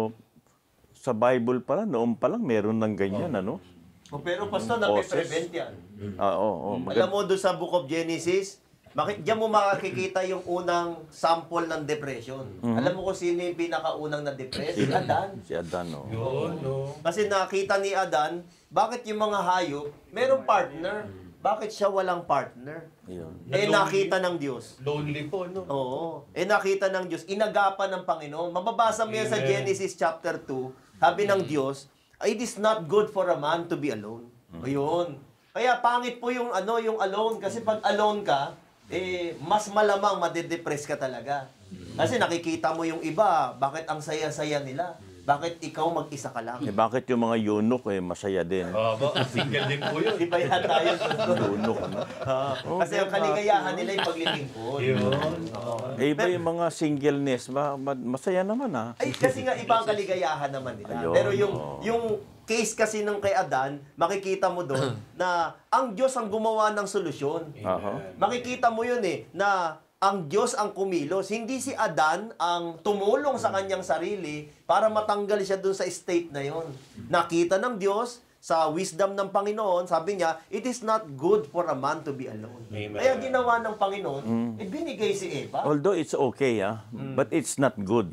sa Bible pala, noon pa lang meron ng ganyan, ano? O, pero Pastor, nape-prevent yan. Ah, oo, oo. Alam mo doon sa Book of Genesis, maki- diyan mo makikita yung unang sample ng depression. Alam mo kung sino yung pinakaunang na-depress? Si Adan. Si Adan, oh. Yun, no. Kasi nakita ni Adan, bakit yung mga hayop, merong partner? Bakit siya walang partner? Yun. Eh, nakita ng Diyos. Lonely po, no? Oo. Eh, nakita ng Diyos. Inagapan ng Panginoon. Mababasa mo yan sa Amen. Genesis chapter two. Sabi ng Diyos, it is not good for a man to be alone. Ayun. Kaya pangit po yung ano, yung alone. Kasi pag alone ka, eh, mas malamang madedepress ka talaga. Kasi nakikita mo yung iba, bakit ang saya-saya nila? Bakit ikaw mag-isa ka lang? Eh, bakit yung mga eunuch, eh, masaya din? Ah, ba, single din po yun. Di ba yata yun? Eunuch, ano? Ah, kasi ang kaligayahan nila yung paglilingkod. Yun. Eh, iba yung mga singleness, ma- ma- masaya naman, ah. Ay, kasi nga iba ang kaligayahan naman nila. Ayun, Pero yung oo. yung case kasi ng kay Adan, makikita mo doon na ang Diyos ang gumawa ng solusyon. Aha. Makikita mo yun eh, na ang Diyos ang kumilos. Hindi si Adan ang tumulong sa kanyang sarili para matanggal siya doon sa state na yon. Nakita ng Diyos sa wisdom ng Panginoon, sabi niya, it is not good for a man to be alone. Amen. Kaya ginawa ng Panginoon, eh, binigay si Eva. Although it's okay, ah, but it's not good.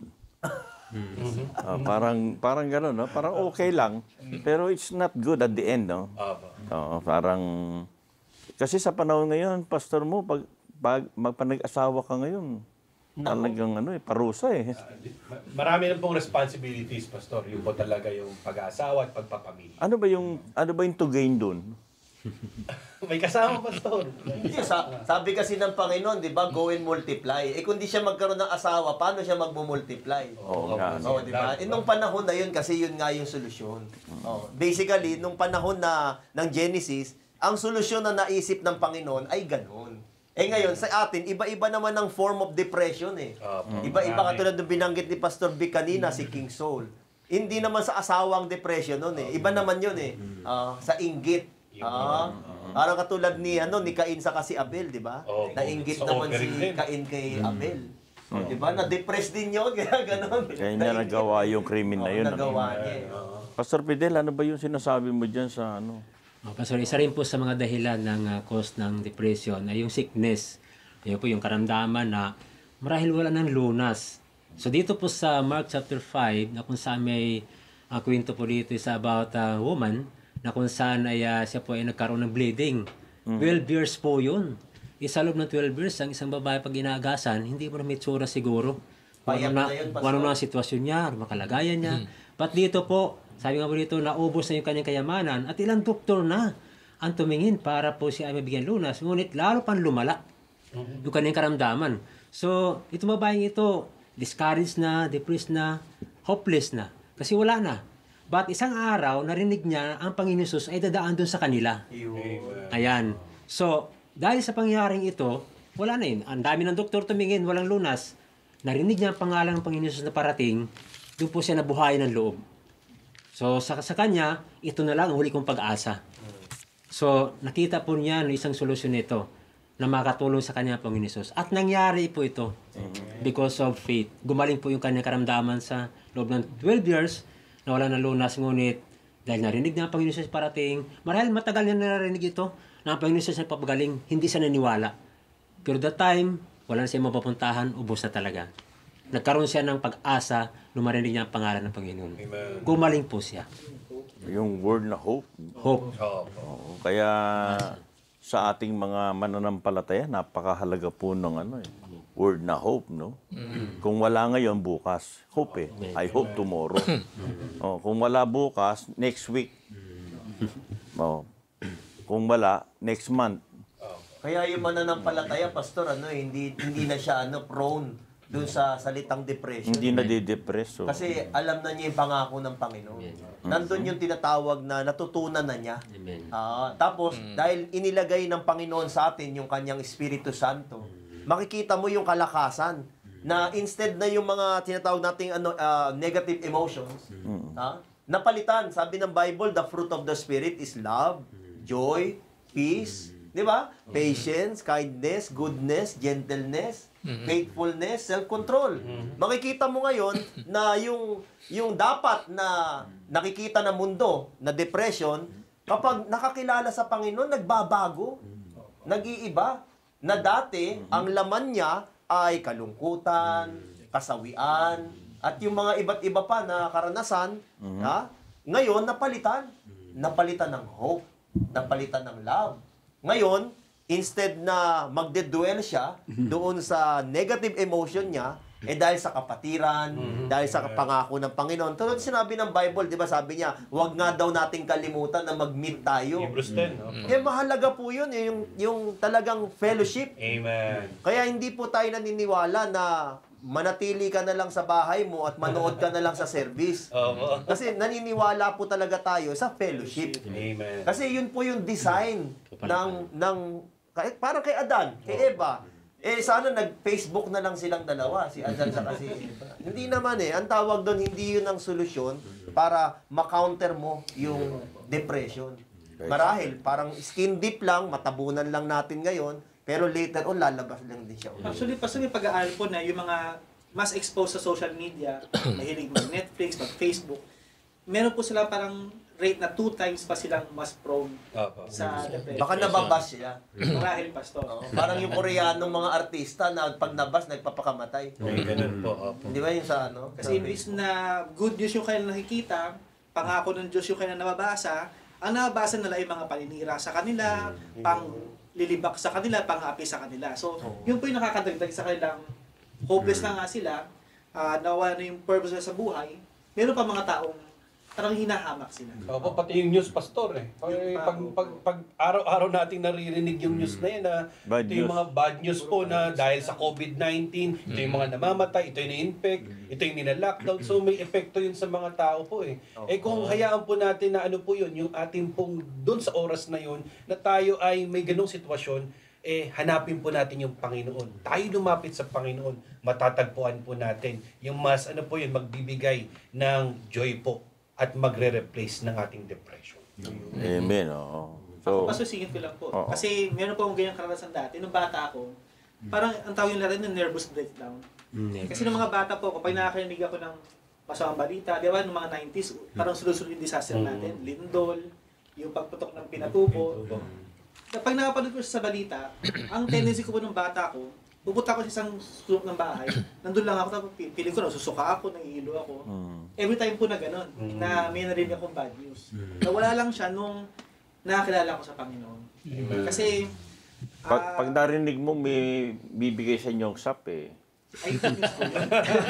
Ah, parang parang gano'n, no? Parang okay lang, pero it's not good at the end, no? Ah, ba. Oo, parang kasi sa panahon ngayon, pastor mo, pag pag magpanag-asawa ka ngayon, talagang ano eh, parusa eh. Ma- Marami na pong responsibilities, Pastor. Yung po talaga yung pag-aasawa at pagpapamilya. Ano ba yung ano ba yung to gain doon? May kasama, Pastor. Hindi, sa, sabi kasi ng Panginoon, di ba, go and multiply. Eh kung di siya magkaroon ng asawa, paano siya magmumultiply? Oo nga. Oo, di ba? Eh, nung panahon na yun, kasi yun nga yung solusyon. Oh, basically, nung panahon na ng Genesis, ang solusyon na naisip ng Panginoon ay ganun. Eh ngayon, sa atin, iba-iba naman ang form of depression eh. Opo. Iba-iba katulad ng binanggit ni Pastor Vic kanina, si King Saul. Hindi naman sa asawang depression nun eh. Iba naman yun eh. Ah, sa inggit. Ah, parang katulad ni ano ni Cain sa kasi Abel, di ba? Opo. Nainggit Sa naman offering si din. Cain kay Abel. Di ba? Na-depress din yun, kaya gano'n. Kaya niya nagawa yung krimen na Oo, yun. ano? nagawa niya. eh. Pastor Fidel, ano ba yung sinasabi mo dyan sa ano? Oh, Pastor, isa rin po sa mga dahilan ng uh, cause ng depression ay yung sickness. Ayun po yung karamdaman na marahil wala ng lunas. So dito po sa Mark chapter five, na kung saan may uh, kwento po dito is about a woman na kung saan ay uh, siya po ay nagkaroon ng bleeding. twelve years po yun. Isa loob ng twelve years, ang isang babae pag inaagasan, hindi mo na may tsura siguro. Kung Payak ano na, na yun, Pastor. kung ano na ang sitwasyon niya, ano ang kalagayan niya. But dito po, sabi nga po dito, naubos na yung kanyang kayamanan at ilang doktor na ang tumingin para po siya ay mabigyan lunas. Ngunit lalo pang lumala yung kanyang karamdaman. So, itong babaeng ito, discouraged na, depressed na, hopeless na. Kasi wala na. But isang araw, narinig niya ang Panginoon Jesus ay dadaan doon sa kanila. Ayan. So, dahil sa pangyayaring ito, wala na yun. Ang dami ng doktor tumingin, walang lunas. Narinig niya ang pangalan ng Panginoon Jesus na parating, doon po siya nabuhay ng loob. So, sa, sa kanya, ito na lang ang huli kong pag-asa. So, nakita po niya no, isang solusyon nito na makatulong sa kanya Panginoon Jesus. At nangyari po ito because of faith. Gumaling po yung kanyang karamdaman sa loob ng twelve years na wala na lunas, ngunit dahil narinig na ang Panginoon Jesus parating, marahil matagal niya narinig ito na ang Panginoon Jesus ay papagaling, hindi siya naniwala. Pero that time, wala na siya mapapuntahan, ubos na talaga. Nagkaroon siya ng pag-asa nung marinig niya ang pangalan ng Panginoon. Amen. Gumaling po siya. Yung word na hope. Hope. Opo. Oo, kaya sa ating mga mananampalataya, napakahalaga po ng ano eh, word na hope, no? Kung wala ngayon, bukas. Hope eh. I hope tomorrow. Oh, kung wala bukas, next week. Oh. Kung wala, next month. Kaya yung mananampalataya, Pastor, ano, eh, hindi hindi na siya ano prone doon sa salitang depression. Hindi na didepress. Oh. Kasi alam na niya yung pangako ng Panginoon. Nandun yung tinatawag na natutunan na niya. Amen. Ah, tapos, dahil inilagay ng Panginoon sa atin yung kanyang Espiritu Santo, makikita mo yung kalakasan na instead na yung mga tinatawag nating ano, ah, negative emotions, ha, napalitan. Sabi ng Bible, the fruit of the Spirit is love, joy, peace, di ba? Patience, kindness, goodness, gentleness, faithfulness, self-control. Makikita mo ngayon na yung yung dapat na nakikita ng mundo na depression, kapag nakakilala sa Panginoon, nagbabago. Nag-iiba. Na dati, ang laman niya ay kalungkutan, kasawian, at yung mga iba't iba pa na karanasan, ha? Ngayon, napalitan. Napalitan ng hope. Napalitan ng love. Ngayon, instead na magde-dwell siya doon sa negative emotion niya, eh dahil sa kapatiran, dahil sa pangako ng Panginoon. Tulad sinabi ng Bible, di ba sabi niya, huwag nga daw nating kalimutan na mag-meet tayo. Hebrews ten, no? Eh mahalaga po yun, eh, yung, yung talagang fellowship. Amen. Kaya hindi po tayo naniniwala na manatili ka na lang sa bahay mo at manood ka na lang sa service. Opo. Kasi naniniwala po talaga tayo sa fellowship. Amen. Kasi yun po yung design ng ng kahit parang kay Adan, kay Eva. Eh sana nag-Facebook na lang silang dalawa, si Adan sa kasi Eva. Hindi naman eh. Ang tawag doon, hindi yun ang solusyon para ma-counter mo yung depression. Marahil, parang skin deep lang, matabunan lang natin ngayon, pero later on, lalabas lang din siya. Actually, pastor, may pag-aaral po na yung mga mas exposed sa social media, mahilig mag-Netflix, mag-Facebook, meron po sila parang rate na two times pa silang mas prone Opo. sa depression. Baka nababas sila. Marahil, pastor. Oo. Parang yung Koreanong mga artista na pag nabas, nagpapakamatay. May ganun po. Opo. Di ba yung sa ano? Kasi imbis na good news yung kanilang nakikita, pangako ng Diyos yung kanilang nababasa, ang nababasa nila ay mga paninira sa kanila, pang lilibak sa kanila, pang-api sa kanila. So, yun po yung nakakadagdag sa kanilang hopeless na nga sila, uh, nawala na yung purpose sa buhay, meron pa mga taong parang hinahamak sila. Opo, pati yung news, Pastor eh. Pag, Yung pa- pag, pag, pag araw-araw nating naririnig yung news na yan na Bad ito yung news. mga bad news po na dahil sa COVID nineteen, ito yung mga namamatay, ito yung na-infect, ito yung nila-lockdown. So may epekto yun sa mga tao po eh. Eh kung hayaan po natin na ano po yun, yung ating pong doon sa oras na yun, na tayo ay may ganong sitwasyon, eh hanapin po natin yung Panginoon. Tayo lumapit sa Panginoon, matatagpuan po natin yung mas ano po yun, magbibigay ng joy po at magre-replace ng ating depression. Amen, oo. Ako, So, pasusingit ko lang po. Oo. Kasi meron po akong ganyang karanasan dati. Nung bata ako, parang ang tawag nila rin ng nervous breakdown. Kasi nung mga bata po, kapag nakakarinig ako ng masamang balita, di ba, nung mga nineties, parang sunod-sunod yung disaster natin. Lindol, yung pagputok ng pinatubo. Kapag nakapanood ko siya sa balita, ang tendency ko po nung bata ko, pupunta ako sa isang sulok ng bahay, nandun lang ako, tapos pi- piling ko, susuka ako, nangihilo ako. Every time po na gano'n, na may narinig akong bad news. Nawala lang siya nung nakakilala ko sa Panginoon. Kasi, pag, ah, pag narinig mo, may bibigay sa inyong sap eh. ay, good news po yun.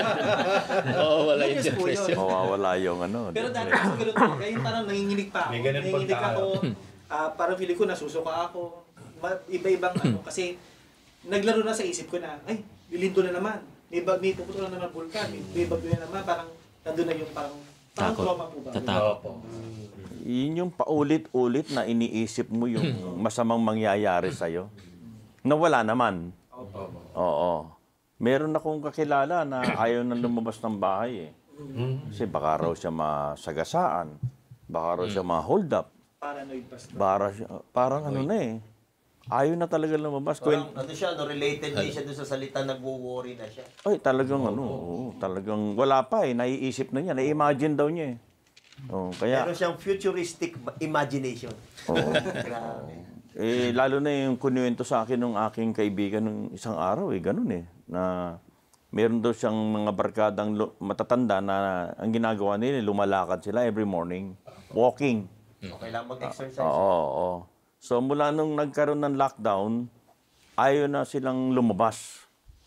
Oo, wala Good yung news po yun. depression. Mawawala yung ano. Pero dati kasi ganun po, kaya yung parang nanginginig pa ako. May ganun pang Nanginginig tao. ako, ah, parang feeling ko nasusuka ako. Ma- Iba-ibang ano, kasi naglaro na sa isip ko na, ay, lilindo na naman. May, ba- may puputo na naman vulkan, may, may bagyo na naman, parang nandun na yung parang, parang Takot. trauma po ba? Tatakot. Opo. Yun yung paulit-ulit na iniisip mo yung masamang mangyayari sa'yo. Na wala naman. Opo. Oo. Meron akong kakilala na ayaw na lumabas ng bahay eh. Kasi baka raw siya masagasaan. Baka raw siya ma-hold up. Paranoid pastor. Para siya, parang ano na eh. Ayaw na talaga lumabas. Parang Kwen- ano siya, no, related din siya dun sa salita, nagwo-worry na siya. Ay, talagang ano, oo, talagang wala pa eh. Naiisip na niya. Na-imagine daw niya eh. Oh, kaya, Meron siyang futuristic imagination. oo. Grabe. Eh, lalo na yung kunuwento sa akin ng aking kaibigan nung isang araw eh, ganun eh. Na meron daw siyang mga barkadang lu- matatanda na ang ginagawa nila, lumalakad sila every morning. Walking. Okay lang mag-exercise. Oo, oo. So mula nung nagkaroon ng lockdown, ayaw na silang lumabas.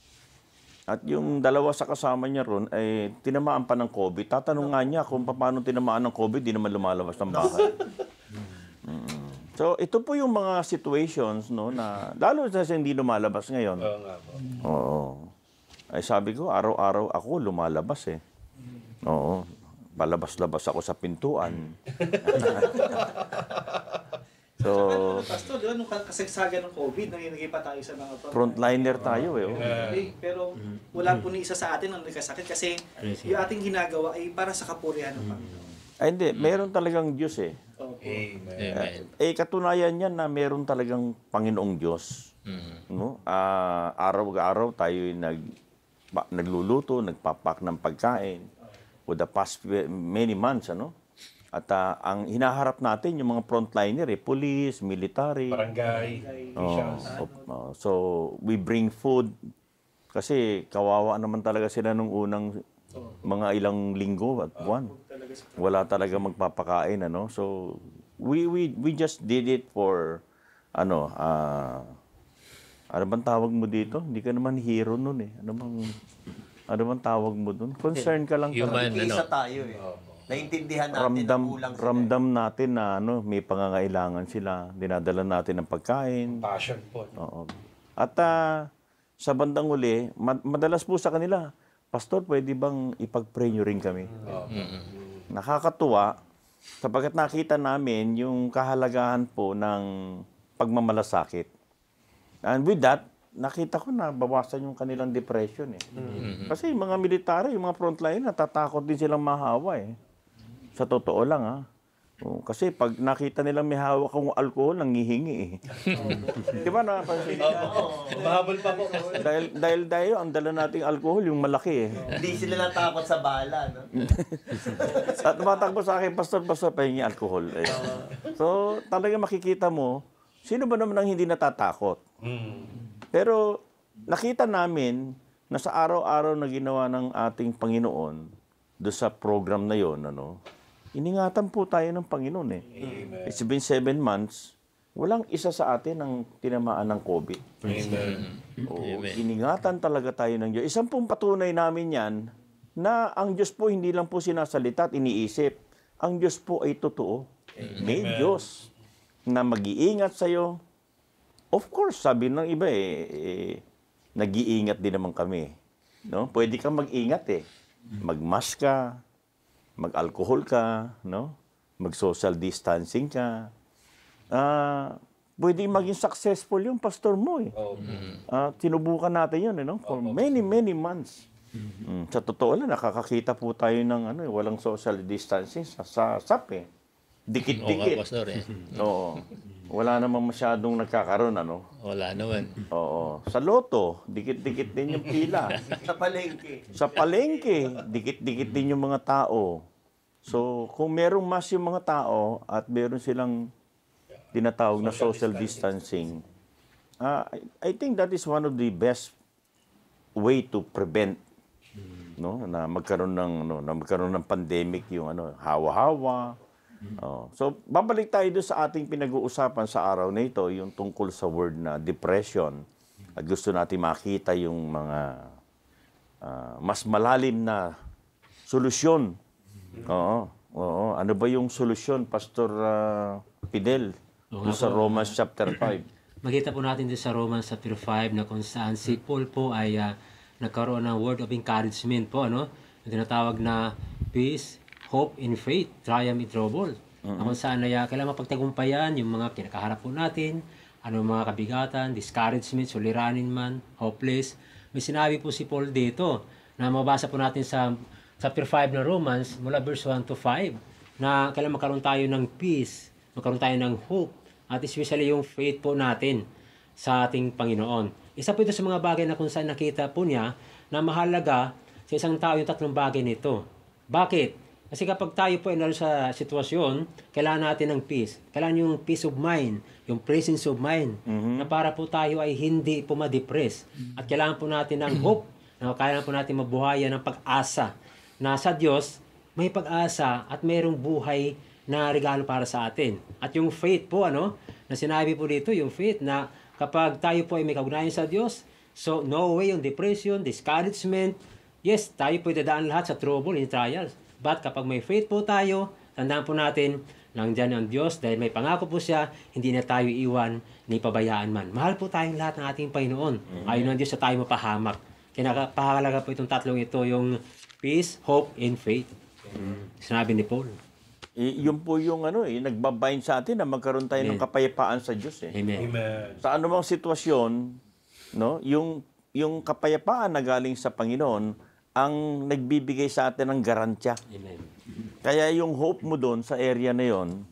At yung dalawa sa kasama niya ron ay tinamaan pa ng COVID. Tatanong nga niya kung paano tinamaan ng COVID, di naman lumalabas ng bahay. Mm. So ito po yung mga situations no na lalo na sa hindi lumalabas ngayon. Oo nga po. Oo. Ay sabi ko, araw-araw ako lumalabas eh. Oo. Palabas-labas ako sa pintuan. So, Ano, pastor, di ba, nung kasagsagan ng COVID, nanginigay pa tayo sa mga frontliner tayo eh. oh. Eh, pero wala po ni isa sa atin ang nagkasakit kasi yung ating ginagawa ay para sa kapurihan ng Panginoon. Ay hindi, meron talagang Diyos eh. Opo. Amen. Amen. Eh, katunayan yan na meron talagang Panginoong Diyos. No? Ah, araw-araw tayo nag, pa- nagluluto, nagpapak ng pagkain for the past fe- many months. Ano? At ah, ang hinaharap natin, yung mga frontliner, eh, police, military. Barangay, Oh, officials. oh, so, we bring food. Kasi kawawa naman talaga sila nung unang mga ilang linggo at buwan. Talaga sa Wala talaga magpapakain, ano? So, we we we just did it for, ano, ah, ano bang tawag mo dito? Hindi ka naman hero nun eh. Ano bang, ano bang tawag mo dun? Concern ka lang. Human, talaga. Isa ano, tayo eh. Naintindihan natin Ramdam, na kulang sila. ramdam natin na ano, may pangangailangan sila. Dinadala natin ng pagkain. Passion po. No? Oo. At ah, sa bandang uli, mad- madalas po sa kanila, Pastor, pwede bang ipag-pray nyo rin kami? Nakakatuwa, sapagkat nakita namin yung kahalagahan po ng pagmamalasakit. And with that, nakita ko na bawasan yung kanilang depression eh. Kasi yung mga military, yung mga frontline, natatakot din silang mahawa eh. Sa totoo lang ha. Oo, kasi pag nakita nilang may hawak kong alcohol, nangihingi eh. Di ba napansin? Mahabol pa po. dahil, dahil tayo, ang dala nating alcohol, yung malaki eh. Hindi sila natakot sa bala, no? At tumatakbo sa akin, Pastor, Pastor, pahingi alcohol. Eh. So, talaga makikita mo, sino ba naman ang hindi natatakot? Pero, nakita namin na sa araw-araw na ginawa ng ating Panginoon, doon sa program na yon, ano, iningatan po tayo ng Panginoon eh. Amen. It's been seven months, walang isa sa atin ang tinamaan ng COVID. Amen. Oo, Amen. iningatan talaga tayo ng Diyos. Isang pong patunay namin yan na ang Diyos po hindi lang po sinasalita at iniisip. ang Diyos po ay totoo. May Diyos na mag-iingat sa'yo. Of course, sabi ng iba eh, eh nag-iingat din naman kami. No? Pwede kang mag-ingat eh. Mag-mask ka, mag-alcohol ka, no? Mag-social distancing ka. Ah, pwede maging successful yung pastor mo eh. Oh. Ah, tinubukan natin yun, eh, no? For many, many months. Mm, sa totoo lang, nakakakita po tayo ng ano, eh, walang social distancing sa, sa S A P eh. Oo nga, Dikit-dikit. Pastor eh. Oo. Wala naman masyadong nagkakaroon, ano? Wala naman. Oo. Sa loto, dikit-dikit din yung pila. Sa palengke. Sa palengke, dikit-dikit din yung mga tao. So, kung merong mas yung mga tao at meron silang tinatawag na social distancing, uh, I, I think that is one of the best way to prevent no na magkaroon ng no, na magkaroon ng pandemic yung ano hawa-hawa. Oh. So, babalik tayo doon sa ating pinag-uusapan sa araw na ito, yung tungkol sa word na depression. At gusto natin makita yung mga uh, mas malalim na solusyon. Oo. Oo. Ano ba yung solusyon, Pastor uh, Fidel, Oo doon nga sa po. Romans chapter five? Makita po natin dito sa Romans chapter five na kung saan si Paul po ay ah, nagkaroon ng word of encouragement po, ano? Yung tinatawag na peace, hope, and faith, triumph in trouble. Na kung saan ay ah, kailangan mapagtagumpayan yung mga kinakaharap po natin, ano mga kabigatan, discouragement, suliranin man, hopeless. May sinabi po si Paul dito na mabasa po natin sa chapter five ng Romans mula verse one to five na kailangan magkaroon tayo ng peace, magkaroon tayo ng hope, at especially yung faith po natin sa ating Panginoon. Isa po ito sa mga bagay na kung saan nakita po niya na mahalaga sa isang tao yung tatlong bagay nito. Bakit? Kasi kapag tayo po ay naroon sa sitwasyon, kailangan natin ng peace. Kailangan yung peace of mind, yung presence of mind, na para po tayo ay hindi po ma-depress. At kailangan po natin ng hope, na kailangan po natin mabuhayan ng pag-asa na sa Diyos may pag-asa at mayroong buhay na regalo para sa atin. At yung faith po, ano, na sinabi po dito, yung faith na kapag tayo po ay may kaugnayan sa Diyos, so no way yung depression, discouragement, yes, tayo po dadaan lahat sa trouble and trials. But kapag may faith po tayo, tandaan po natin, nandyan ang Diyos dahil may pangako po siya, hindi na tayo iwan ni pabayaan man. Mahal po tayong lahat ng ating Panginoon. Mm-hmm. Ayaw ng Diyos sa tayo mapahamak. Kinakapahalaga po itong tatlong ito, yung peace, hope, and faith. Mm-hmm. Sinabi ni Paul. Y- yun po yung ano eh, nagbabind sa atin na magkaroon tayo ng Amen. kapayapaan sa Diyos eh. Amen. Amen. Sa anumang sitwasyon, no, yung yung kapayapaan na galing sa Panginoon ang nagbibigay sa atin ng garantya. Amen. Kaya yung hope mo doon sa area na yon,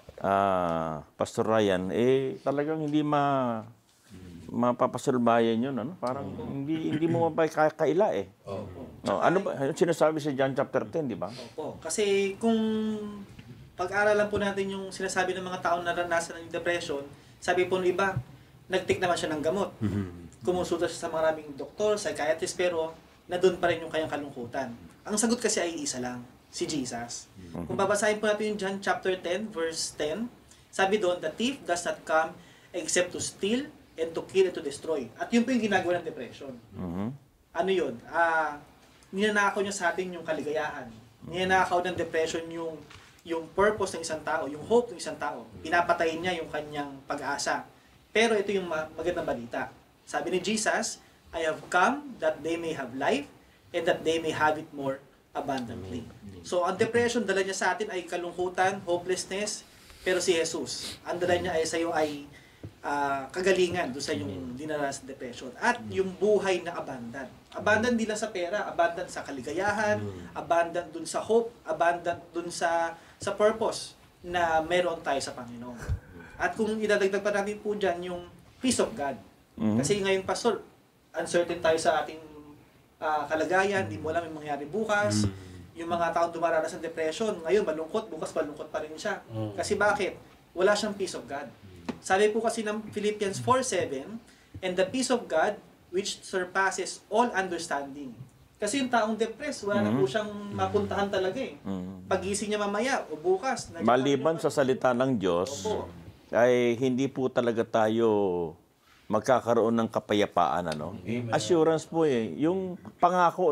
ah, Pastor Ryan, eh talagang hindi ma mapapasalbayan yun, ano? Parang hindi hindi mo mapakaila eh. No, ano ba yung sinasabi sa John chapter ten, di ba? Opo. Kasi kung pag-aralan po natin yung sinasabi ng mga tao na naranasan ng depression, sabi po ng iba, nag-take naman siya ng gamot. Kumonsulta siya sa maraming doktor, psychiatrist, pero na doon pa rin yung kanyang kalungkutan. Ang sagot kasi ay isa lang, si Jesus. Kung babasahin po natin yung John chapter ten, verse ten, sabi doon, the thief does not come except to steal and to kill and to destroy. At yun po yung ginagawa ng depression. Mhm. Ano yun? Ah, ninanakaw niya sa atin yung kaligayahan. Ninanakaw ng depression yung yung purpose ng isang tao, yung hope ng isang tao. Pinapatayin niya yung kanyang pag-asa. Pero ito yung ma- magandang balita. Sabi ni Jesus, I have come that they may have life and that they may have it more abundantly. So, ang depression, dala niya sa atin ay kalungkutan, hopelessness, pero si Jesus, ang dala niya ay sa iyo ay ah, kagalingan doon sa yung dinaras depression. At yung buhay na abundant. Abundant di lang sa pera, abundant sa kaligayahan, abundant dun sa hope, abundant dun sa sa purpose na meron tayo sa Panginoon. At kung idadagdag pa natin po dyan yung peace of God. Kasi ngayon, Pastor, uncertain tayo sa ating ah, kalagayan, di mo alam yung mangyari bukas. Yung mga taong dumaranas ng depression, ngayon malungkot, bukas malungkot pa rin siya. Kasi bakit? Wala siyang peace of God. Sabi po kasi ng Philippians four seven, and the peace of God which surpasses all understanding. Kasi yung taong depressed, wala na po siyang mapuntahan talaga eh. Pagising niya mamaya o bukas. nandiyan Maliban pa sa salita ng Diyos, Opo. ay hindi po talaga tayo magkakaroon ng kapayapaan, ano? Assurance po eh. Yung pangako, no?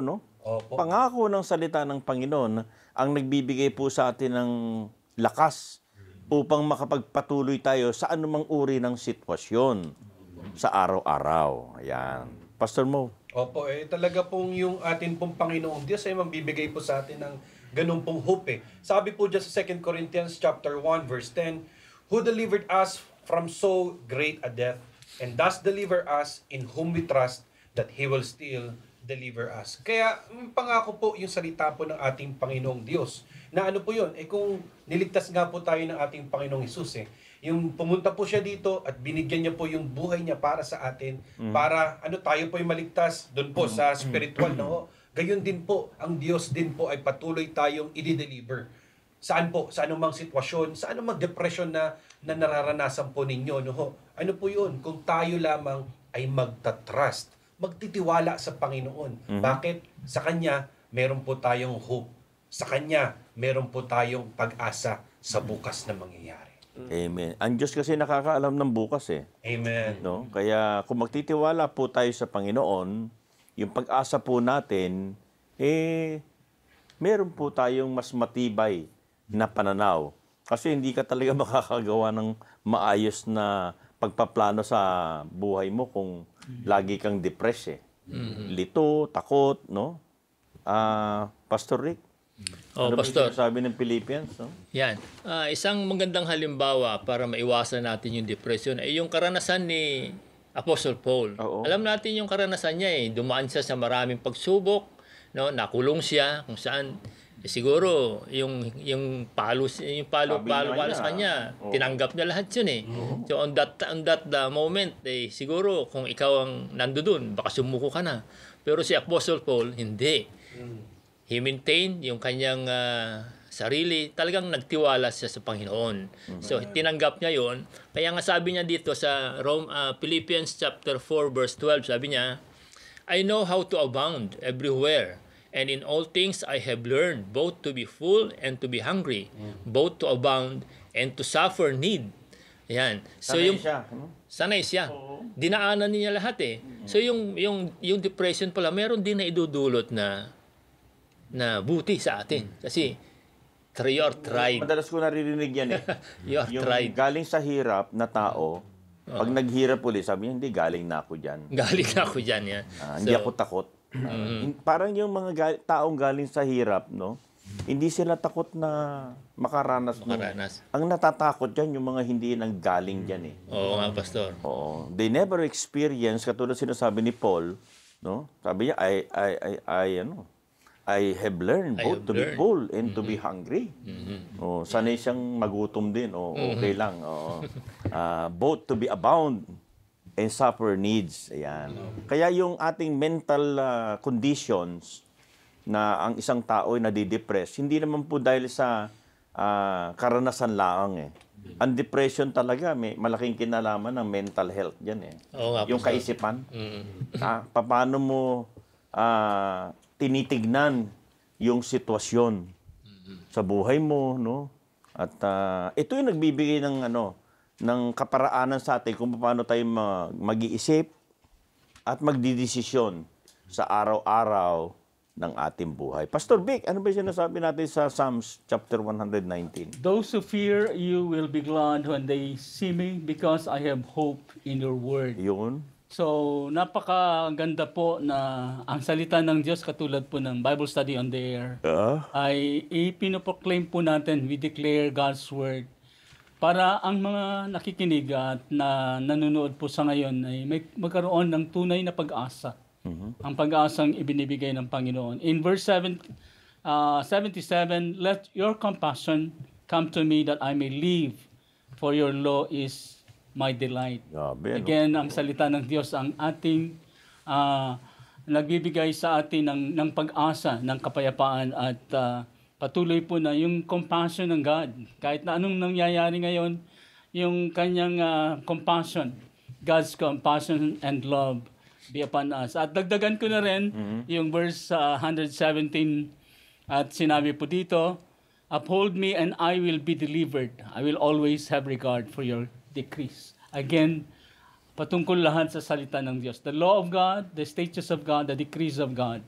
Opo. Pangako ng salita ng Panginoon ang nagbibigay po sa atin ng lakas upang makapagpatuloy tayo sa anumang uri ng sitwasyon sa araw-araw. Ayan. Pastor Mo. Opo, eh talaga pong yung atin pong Panginoong Diyos ay mambibigay po sa atin ng ganun pong hope eh. Sabi po dyan sa Second Corinthians chapter one verse ten, who delivered us from so great a death, and thus deliver us, in whom we trust that He will still deliver us. Kaya mm, pangako po yung salita po ng ating Panginoong Diyos. Na ano po yun? Eh kung niligtas nga po tayo ng ating Panginoong Hesus eh. Yung pumunta po siya dito at binigyan niya po yung buhay niya para sa atin. Mm. Para ano tayo po yung maligtas doon po mm. sa spiritual. No? Gayon din po, ang Diyos din po ay patuloy tayong i-deliver. Saan po? Sa anumang sitwasyon, sa anumang depression na, na nararanasan po ninyo. No? Ano po yun? Kung tayo lamang ay magta-trust, magtitiwala sa Panginoon. Mm-hmm. Bakit? Sa Kanya, meron po tayong hope. Sa Kanya, meron po tayong pag-asa sa bukas na mangyayari. Amen. Ang Diyos kasi nakakaalam ng bukas eh. Amen. No? Kaya kung magtitiwala po tayo sa Panginoon, yung pag-asa po natin, eh, meron po tayong mas matibay na pananaw. Kasi hindi ka talaga makakagawa ng maayos na pagpaplano sa buhay mo kung lagi kang depressed eh. Mm-hmm. Lito, takot, no? Ah, Pastor Rick. Oh, ano Pastor. ba yung sabi ng Philippians, no? Yan. Ah, isang magandang halimbawa para maiwasan natin yung depression ay yung karanasan ni Apostle Paul. Oo. Alam natin yung karanasan niya eh. Dumaan siya sa maraming pagsubok, no? Nakulong siya kung saan eh, siguro yung yung palo yung palo Sabi palo, nga palo niya. sa kanya, Oo. tinanggap niya lahat yun eh. So on that on that the moment eh siguro kung ikaw ang nandoon, baka sumuko ka na. Pero si Apostle Paul hindi. He maintained yung kanyang ah, sarili, talagang nagtiwala siya sa Panginoon. So tinanggap niya yon. Kaya nga sabi niya dito sa Rome, ah, Philippians chapter four verse twelve, sabi niya, I know how to abound everywhere, and in all things I have learned both to be full and to be hungry, both to abound and to suffer need. Yan. So Sanay yung siya, no? sanay siya. Dinaanan niya lahat eh. So yung yung yung depression pala meron din na idudulot na na buti sa atin. Kasi you're tried. Madalas ko naririnig yan eh. You're Yung tried. galing sa hirap na tao, pag naghirap ulit, sabi niya, hindi, galing na ako dyan. Galing na ako dyan yan. Ah, hindi So, ako takot. Ah, parang yung mga gal- taong galing sa hirap, no? Hindi sila takot na makaranas. ng- Makaranas. Ang natatakot dyan, yung mga hindi nang galing dyan eh. Oo nga, Pastor. Oo. They never experience, katulad sinasabi ni Paul, no? Sabi niya, I, I, I, I, ano, I have learned I both have to be learned. full and to be hungry. Oh, sanay siyang magutom din. Oh, okay lang. Oo. Ah, both to be abound and suffer needs. Ayan. Kaya yung ating mental ah, conditions na ang isang tao ay nadidepress, hindi naman po dahil sa ah, karanasan lang eh. Ang depression talaga, may malaking kinalaman ng mental health dyan eh. Oo nga, Yung Pastor. kaisipan. Mm. Ah, paano mo ah, tinitignan yung sitwasyon sa buhay mo, no? At ah, ito yung nagbibigay ng ano, ng kaparaanan sa atin kung paano tayo mag- mag-iisip at magdidesisyon sa araw-araw ng ating buhay. Pastor Vic, ano ba yung sinasabi natin sa Psalms chapter one nineteen? Those who fear you will be glad when they see me because I have hope in your word. Yun. So, napakaganda po na ang salita ng Diyos katulad po ng Bible Study on the Air Ah, ay ipinoproclaim po natin, we declare God's word para ang mga nakikinig at na nanonood po sa ngayon ay may magkaroon ng tunay na pag-asa. Ang pag-asang ibinibigay ng Panginoon. In verse seven, uh, seventy-seven, let your compassion come to me that I may live, for your law is my delight. grabe, no? Again, ang salita ng Diyos ang ating ah, nagbibigay sa atin ng, ng pag-asa, ng kapayapaan at ah, patuloy po na yung compassion ng God. Kahit na anong nangyayari ngayon, yung kanyang ah, compassion, God's compassion and love be upon us. At dagdagan ko na rin yung verse ah, one seventeen at sinabi po dito, uphold me and I will be delivered. I will always have regard for your decrees. Again, patungkol lahat sa salita ng Diyos. The law of God, the statutes of God, the decrees of God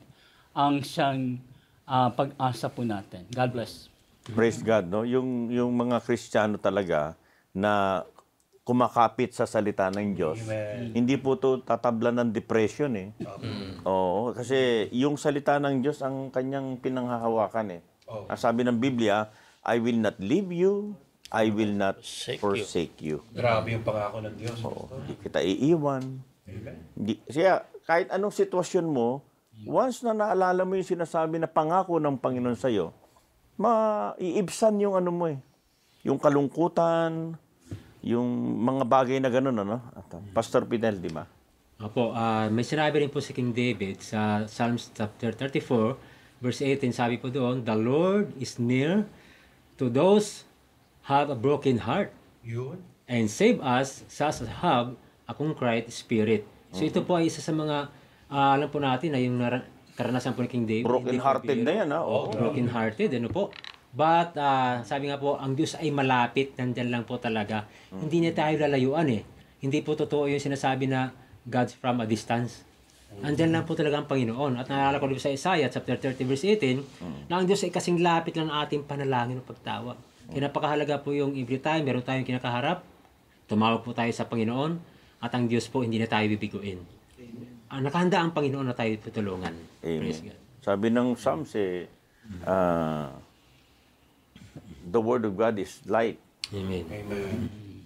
ang siyang ah, pag-asa po natin. God bless. Praise God, no? Yung yung mga Kristiyano talaga na kumakapit sa salita ng Diyos. Amen. Hindi po to tatablan ng depression eh. Oo, kasi yung salita ng Diyos ang kanyang pinanghahawakan eh. Oo. Ang sabi ng Biblia, I will not leave you, I will not Forsake you. forsake you. Grabe yung pangako ng Diyos. Oo, Pastor. hindi kita iiwan. Amen. Hindi, kaya kahit anong sitwasyon mo, once na naalala mo yung sinasabi na pangako ng Panginoon sa'yo, maiibsan yung ano mo eh. Yung kalungkutan, yung mga bagay na gano'n, ano? At, uh, Pastor Pinel, di ba? Opo, ah, may sinabi rin po si King David sa Psalms chapter thirty-four, verse eighteen, sabi po doon, "The Lord is near to those have a broken heart, Yun. and save us such as have a contrite spirit." So ito po ay isa sa mga, ah, alam po natin na yung nara- karanasan po ni King David. Broken hearted na yan, ha? Oo. Broken hearted, ano po. But, ah, sabi nga po, ang Diyos ay malapit, nandyan lang po talaga. Hindi niya tayo lalayuan eh. Hindi po totoo yung sinasabi na God's from a distance. Nandyan lang po talaga ang Panginoon. At naalala ko dito sa Isaiah chapter thirty verse eighteen, na ang Diyos ay kasing lapit lang ng ating panalangin o pagtawa. Kaya napakahalaga po yung every time, meron tayong kinakaharap, tumawag po tayo sa Panginoon, at ang Diyos po hindi na tayo bibiguin. Ah, nakahanda ang Panginoon na tayo tutulungan. Praise Amen. God. Sabi ng Psalms eh, ah, the Word of God is light. Amen. Amen.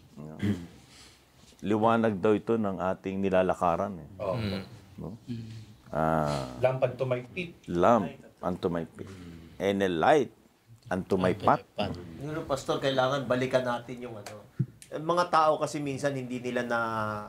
Liwanag daw ito ng ating nilalakaran. Eh. Oh. No? Ah, Lampad to my feet. lamp unto my feet, and a light unto my path. Yun, Pastor, kailangan balikan natin yung ano. Yung mga tao kasi minsan hindi nila na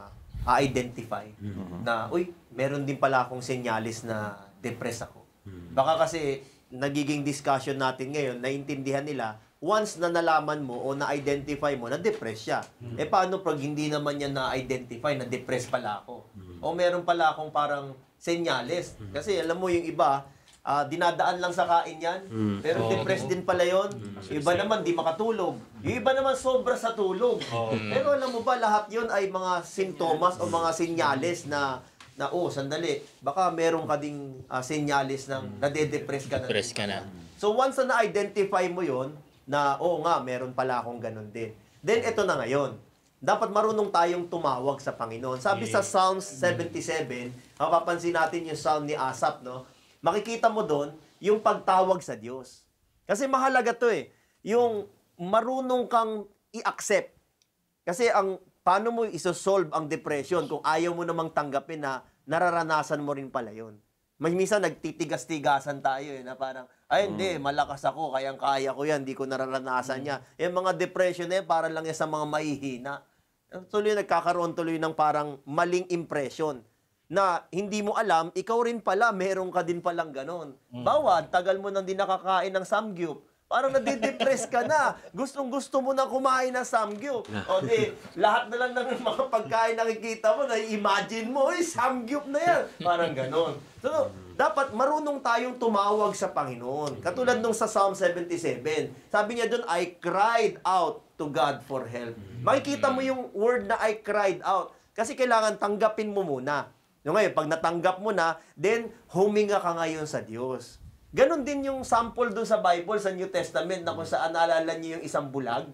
identify na, uy, meron din pala akong senyalis na depressed ako. Baka kasi nagiging discussion natin ngayon, naintindihan nila, once na nalaman mo o na-identify mo na depressed siya. Eh paano pag hindi naman niya na-identify na depressed pala ako? O meron pala akong parang senyales. Kasi alam mo yung iba, ah, dinadaan lang sa kain yan, pero depressed din pala yun. Yung iba naman di makatulog. Yung iba naman sobra sa tulog. Pero alam mo ba, lahat yun ay mga sintomas o mga senyales na na oh, sandali, baka meron ka ding ah, senyales ng nade-depress ka na. Depress ka na. So once na na-identify mo yon na, oo nga, meron pala akong ganun din. Then ito na ngayon, dapat marunong tayong tumawag sa Panginoon. Sabi sa Psalms seventy-seven, mapapansin natin yung Psalm ni Asaph, no? Makikita mo doon yung pagtawag sa Diyos. Kasi mahalaga to eh, yung marunong kang i-accept. Kasi ang paano mo isosolve ang depression kung ayaw mo namang tanggapin na nararanasan mo rin pala yun. May minsan nagtitigas-tigasan tayo eh, na parang, ay hindi, malakas ako, kayang kaya ko yan, di ko nararanasan niya. Yung mga depression na yan, para lang yan sa mga mahihina. Tuloy, nagkakaroon tuloy ng parang maling impression na hindi mo alam, ikaw rin pala, meron ka din palang ganon. Bawat, tagal mo nang di nakakain ng samgyup. Parang nadidepress ka na. Gustong-gusto mo na kumain ng samgyup. O di, lahat na lang ng mga pagkain nakikita mo, na-imagine mo, eh, samgyup na yan. Parang ganon. So, dapat marunong tayong tumawag sa Panginoon. Katulad nung sa Psalm seventy-seven. Sabi niya doon, I cried out to God for help. Makikita mo yung word na I cried out. Kasi kailangan tanggapin mo muna. No, ngayon, pag natanggap mo na, then huminga ka ngayon sa Diyos. Ganon din yung sample doon sa Bible, sa New Testament, na kung saan naalala niyo yung isang bulag,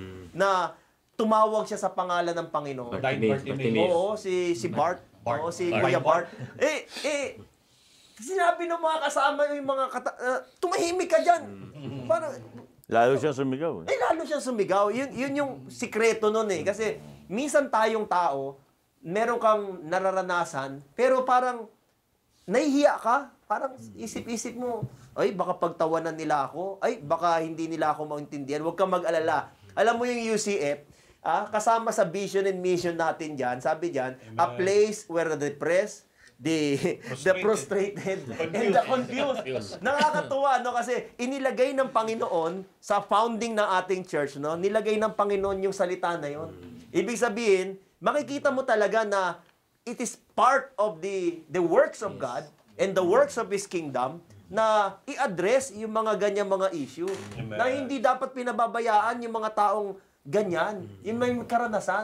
na tumawag siya sa pangalan ng Panginoon. Bartimaeus. Bartimaeus. Oo, si si Bart. Bart. Oo, si Bart. Kuya Bart. Eh, eh, sinabi ng mga kasama yung mga kata, uh, tumahimik ka dyan. Parang, Lalo siya sumigaw. eh, lalo siya sumigaw. Yun, yun yung sikreto nun eh. Kasi, minsan tayong tao, meron kang nararanasan, pero parang, nahihiya ka. Parang isip-isip mo, ay, baka pagtawanan nila ako. Ay, baka hindi nila ako maintindihan. Huwag kang mag-alala. Alam mo yung U C F, ah, kasama sa vision and mission natin dyan, sabi dyan, a place where the depressed, the, the prostrated, and the confused. Nakakatuwa, no? Kasi inilagay ng Panginoon sa founding ng ating church, no? Nilagay ng Panginoon yung salita na yon. Ibig sabihin, makikita mo talaga na it is part of the the works of God and the works of His kingdom na i-address yung mga ganyan mga issue. Amen. Na hindi dapat pinababayaan yung mga taong ganyan, yung may karanasan.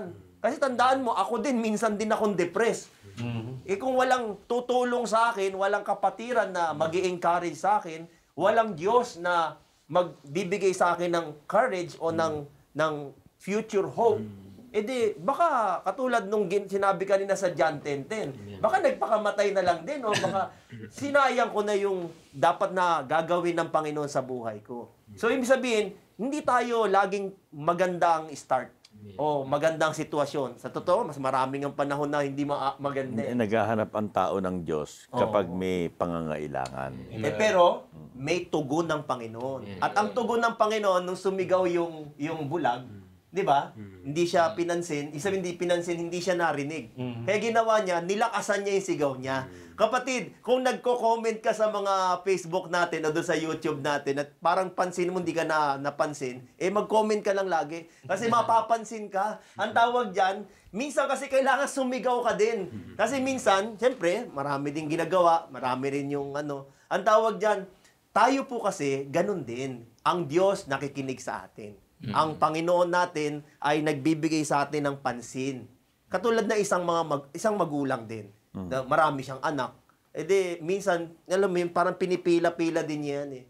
Kasi tandaan mo, ako din, minsan din akong depressed. Eh kung walang tutulong sa akin, walang kapatiran na mag encourage sa akin, walang Diyos na magbibigay sa akin ng courage o ng, ng future hope, eh di, baka katulad nung gin- sinabi kanina sa John ten ten, baka nagpakamatay na lang din o baka sinayang ko na yung dapat na gagawin ng Panginoon sa buhay ko. So, ibig sabihin, hindi tayo laging magandang start o magandang sitwasyon. Sa totoo, mas maraming ang panahon na hindi ma- maganda. Eh, Eh. naghahanap ang tao ng Diyos kapag may pangangailangan. Eh, pero, may tugon ng Panginoon. At ang tugon ng Panginoon, nung sumigaw yung, yung bulag, di ba? Hindi siya pinansin. Isa hindi pinansin, hindi siya narinig. Kaya ginawa niya, nilakasan niya yung sigaw niya. Kapatid, kung nagko-comment ka sa mga Facebook natin o doon sa YouTube natin at parang pansin mo, hindi ka na napansin, eh mag-comment ka lang lagi. Kasi mapapansin ka. Ang tawag dyan, minsan kasi kailangan sumigaw ka din. Kasi minsan, siyempre, marami din ginagawa, marami rin yung ano. Ang tawag dyan, tayo po kasi, ganun din. Ang Diyos nakikinig sa atin. Ang Panginoon natin ay nagbibigay sa atin ng pansin. Katulad na isang mga mag, isang magulang din. Na marami siyang anak. Eh di, minsan, alam mo yun, parang pinipila-pila din yan eh.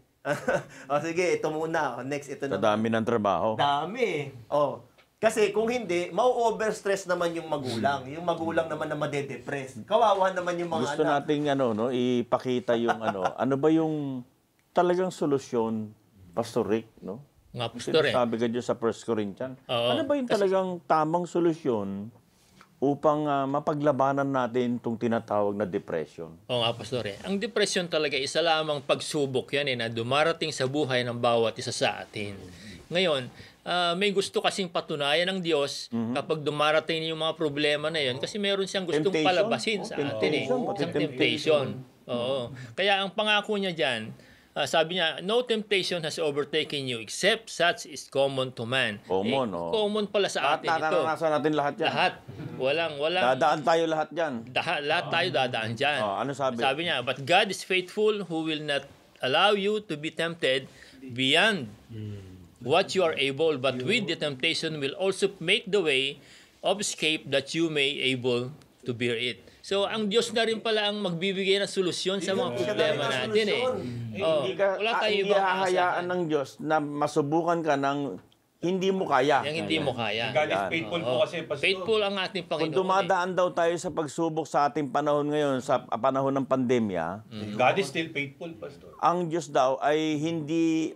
O sige, ito muna. Next, ito Sa na. dami ng trabaho. Dami. Oh. Kasi kung hindi, mau-overstress naman yung magulang. Yung magulang naman na madedepress. Kawawa naman yung mga Gusto anak. nating ano, no, ipakita yung ano, ano ba yung talagang solusyon, Pastor Rick, no? Nga, Pastor, eh. Sabi ka dyan sa First Corinthians. Oo. Ano ba yung talagang tamang solusyon upang ah, mapaglabanan natin itong tinatawag na depression? Oo nga, Pastor. Eh. Ang depression talaga, isa lamang pagsubok yan eh, na dumarating sa buhay ng bawat isa sa atin. Ngayon, ah, may gusto kasing patunayan ng Diyos kapag dumarating yung mga problema na yun kasi meron siyang gustong Temptation. palabasin Oh, sa temptation. atin eh. Pati Isang temptation. temptation. Oo. Kaya ang pangako niya dyan, ah, sabi niya, no temptation has overtaken you except such is common to man. Common, eh, oh. Common pala sa At atin ito. naranasan natin lahat yan. Lahat. Walang, walang, Dadaan tayo lahat dyan. Daha, lahat tayo dadaan dyan. Oh, ano sabi? Sabi niya, but God is faithful who will not allow you to be tempted beyond what you are able, but with the temptation will also make the way of escape that you may able to bear it. So, ang Diyos na rin pala ang magbibigay ng solusyon sa mga problema natin eh. Oh, hindi ka, wala ah, tayo hindi ibang hahayaan aasahan. ng Diyos na masubukan ka ng hindi mo kaya. Yang hindi mo kaya. God is Yan. faithful po Oo. kasi, Pastor. Faithful ang ating Kung Panginoon. eh. dumadaan daw tayo sa pagsubok sa ating panahon ngayon, sa panahon ng pandemya, God is still faithful, Pastor. ang Diyos daw ay hindi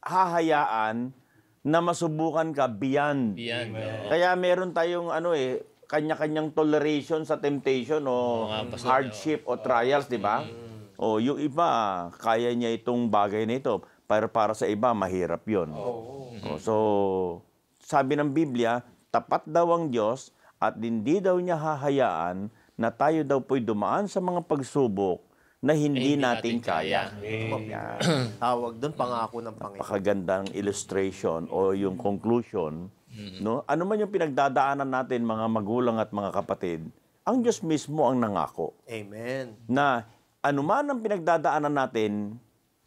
hahayaan na masubukan ka beyond. Yan. Oo. Kaya meron tayong ano eh, kanya-kanyang toleration sa temptation o Oo nga, Pastor. hardship o trials, di ba? O yung iba, kaya niya itong bagay na ito, pero para sa iba, mahirap yun. O, so, sabi ng Biblia, tapat daw ang Diyos at hindi daw niya hahayaan na tayo daw po'y dumaan sa mga pagsubok na hindi, hindi natin, natin kaya. kaya. Yan. Tawag doon, pangako ng Panginoon. Napakagandang illustration o yung conclusion, no? Ano man yung pinagdadaanan natin mga magulang at mga kapatid, ang Diyos mismo ang nangako Amen. na anuman ang pinagdadaanan natin,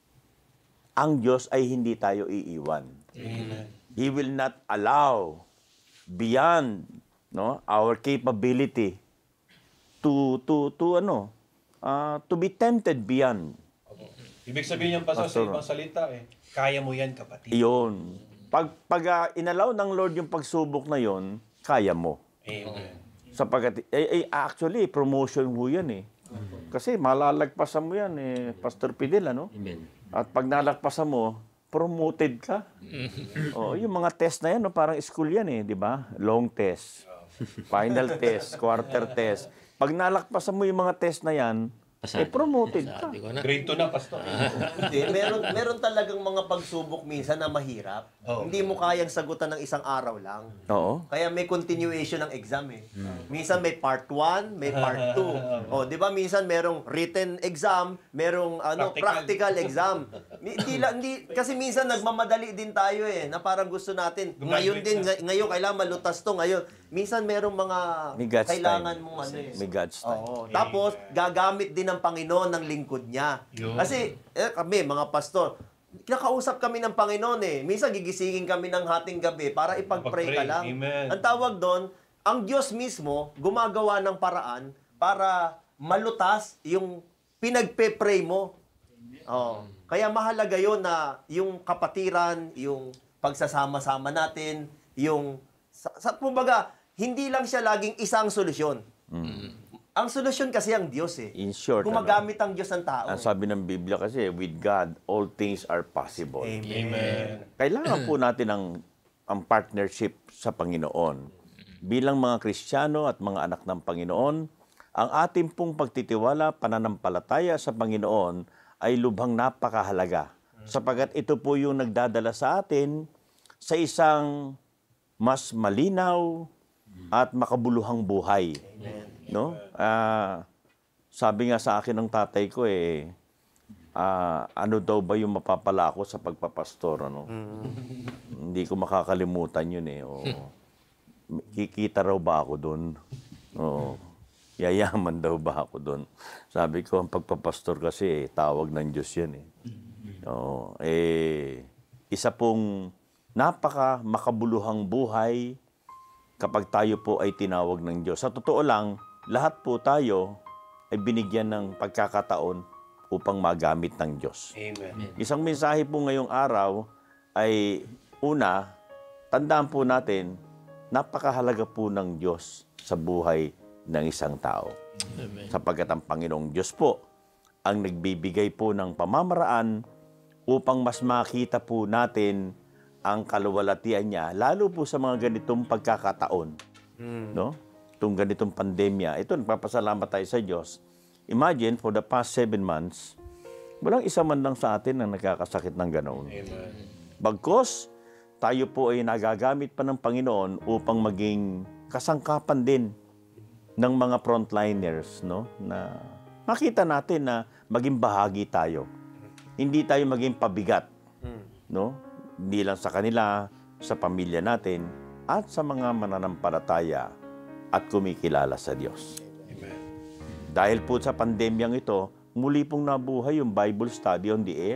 ang Diyos ay hindi tayo iiwan. He will not allow beyond, no, our capability to to to ano, ah, to be tempted beyond. Ibig sabihin niyan, Pastor, sa Pastor. ibang salita eh, kaya mo yan, kapatid. Iyon. Pag pag ah, inalaw ng Lord yung pagsubok na yon, kaya mo. Amen. Sapagkat eh, eh, actually promotion mo yan eh. Kasi malalagpasan mo yan eh, Pastor Fidel, ano? Amen. At pag nalagpasan mo, promoted ka. Oh, yung mga test na yan, no, parang school yan eh, di ba? Long test, final test, quarter test. Pag nalagpasan mo yung mga test na yan, eh promoted ka. Sabi ko na. Grade two na, Pastor. Hindi, meron meron talagang mga pagsubok minsan na mahirap. Oo. Hindi mo kayang sagutan ng isang araw lang. Oo. Kaya may continuation ng exam eh. Minsan may part one, may part two. Oh, 'di ba minsan merong written exam, merong ano Practical. practical, exam. Mi- Hindi lang hindi kasi minsan nagmamadali din tayo eh, na parang gusto natin. Ngayon din ngay- ngayon kailangan malutas to ngayon. Minsan merong mga May God's kailangan time. mong ano eh. May God's time. Oo. Tapos, gagamit din ng Panginoon ng lingkod niya. Yun. Kasi, eh, kami, mga pastor, kinakausap kami ng Panginoon eh. Minsan, gigisingin kami ng hating gabi para ipag-pray ka Ipag-pray. lang. Amen. Ang tawag doon, ang Diyos mismo gumagawa ng paraan para malutas yung pinagpe-pray mo. Oh. Kaya mahalaga yon na yung kapatiran, yung pagsasama-sama natin, yung sa, sa kumbaga, hindi lang siya laging isang solusyon. Mm. Ang solusyon kasi ang Diyos eh. In short, Gumagamit ang Diyos ng tao. ang sabi ng Biblia kasi, with God, all things are possible. Amen. Kailangan po natin ang, ang partnership sa Panginoon. Bilang mga Kristiyano at mga anak ng Panginoon, ang ating pong pagtitiwala, pananampalataya sa Panginoon ay lubhang napakahalaga. Sapagat ito po yung nagdadala sa atin sa isang mas malinaw at makabuluhang buhay. No? Ah, sabi nga sa akin ng tatay ko eh, ah, ano daw ba yung mapapala ako sa pagpapastor, ano? Hindi ko makakalimutan yun eh. O, kikita raw ba ako doon? O, yayaman daw ba ako doon? Sabi ko, ang pagpapastor kasi eh, tawag ng Diyos yan eh. O, eh, isa pong napaka makabuluhang buhay kapag tayo po ay tinawag ng Diyos. Sa totoo lang, lahat po tayo ay binigyan ng pagkakataon upang magamit ng Diyos. Amen. Isang mensahe po ngayong araw ay una, tandaan po natin, napakahalaga po ng Diyos sa buhay ng isang tao. Amen. Sapagkat ang Panginoong Diyos po ang nagbibigay po ng pamamaraan upang mas makita po natin ang kaluwalhatian niya, lalo po sa mga ganitong pagkakataon. No? Itong ganitong pandemya. Ito, nagpapasalamat tayo sa Diyos. Imagine, for the past seven months, walang isa man lang sa atin na nagkakasakit ng ganoon. Amen. Bagkos, tayo po ay nagagamit pa ng Panginoon upang maging kasangkapan din ng mga frontliners, no? Na makita natin na maging bahagi tayo. Hindi tayo maging pabigat, no? Hindi lang sa kanila, sa pamilya natin, at sa mga mananampalataya at kumikilala sa Diyos. Amen. Dahil po sa pandemyang ito, muli pong nabuhay yung Bible study on the air.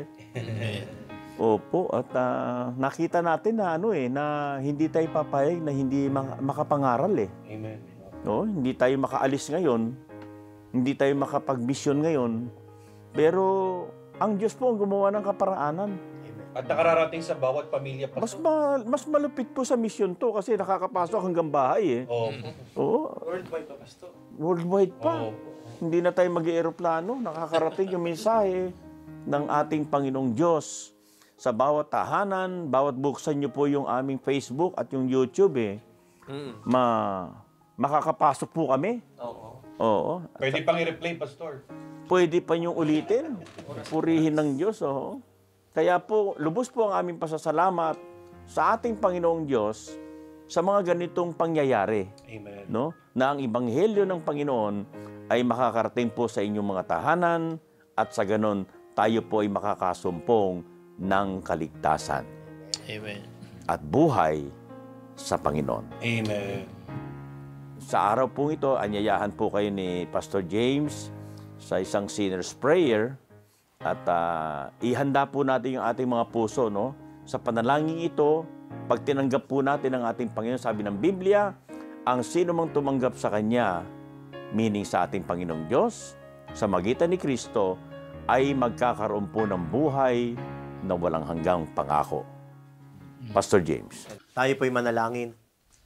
Opo, at uh, nakita natin na ano eh, na hindi tayo papayag na hindi mak- makapangaral eh. Amen. No, hindi tayo makaalis ngayon, hindi tayo makapag-mission ngayon, pero ang Diyos po ang gumawa ng kaparaanan. At nakararating sa bawat pamilya pa. Mas ma- mas malupit po sa mission to kasi nakakapasok hanggang bahay eh. Opo. Oo, Worldwide pa, Pastor. worldwide pa. Opo. Hindi na tayo mag-eroplano, nakakarating yung mensahe ng ating Panginoong Diyos sa bawat tahanan, bawat buksan niyo po yung aming Facebook at yung YouTube eh. Ma makakapasok po kami. Oo. Oo. Pwede pang i-replay, Pastor. Pwede pa niyong ulitin. Purihin ng Diyos. Oo. Kaya po, lubos po ang aming pasasalamat sa ating Panginoong Diyos sa mga ganitong pangyayari. Amen. No? Na ang Ebanghelyo ng Panginoon ay makakarating po sa inyong mga tahanan at sa ganon tayo po ay makakasumpong ng kaligtasan Amen. at buhay sa Panginoon. Amen. Sa araw pong ito, anyayahan po kayo ni Pastor James sa isang sinner's prayer at uh, ihanda po natin yung ating mga puso, no? Sa panalangin ito, pag tinanggap po natin ang ating Panginoon, sabi ng Biblia, ang sino mang tumanggap sa Kanya, meaning sa ating Panginoong Diyos, sa magitan ni Kristo, ay magkakaroon po ng buhay na walang hanggang pangako. Pastor James. Tayo po'y manalangin.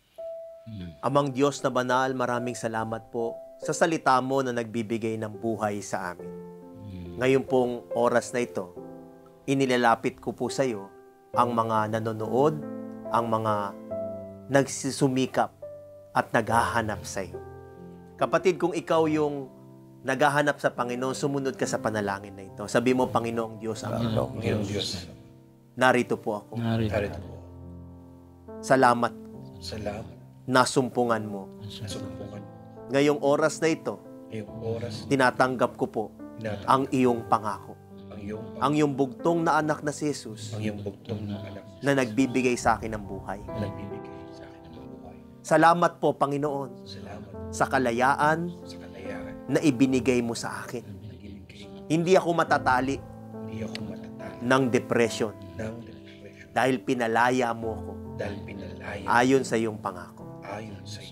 Amang Diyos na banal, maraming salamat po sa salita mo na nagbibigay ng buhay sa amin. Ngayon pong oras na ito, inilalapit ko po sa iyo ang mga nanonood, ang mga nagsusumikap at naghahanap sa iyo. Kapatid, kung ikaw yung naghahanap sa Panginoon, sumunod ka sa panalangin na ito. Sabi mo, Panginoong Diyos, ang Panginoong Diyos. narito po ako. Narito. Narito po. Salamat, Salamat. nasumpungan mo. Sa sumpungan. Ngayong oras na ito, Ngayong oras, tinatanggap ko po tinatang ang iyong pangako. ang iyong Ang iyong bugtong na anak na si Jesus ang iyong bugtong ng anak na nagbibigay sa akin ng buhay. na nagbibigay sa akin ng buhay. Salamat po, Panginoon, Salamat sa kalayaan sa kalayaan na ibinigay mo sa akin. na ginigay mo. Hindi ako matatali Hindi ako matatalo ng depression ng depression dahil pinalaya mo ako dahil pinalaya ayon sa iyong pangako. ayon sa iyong pangako.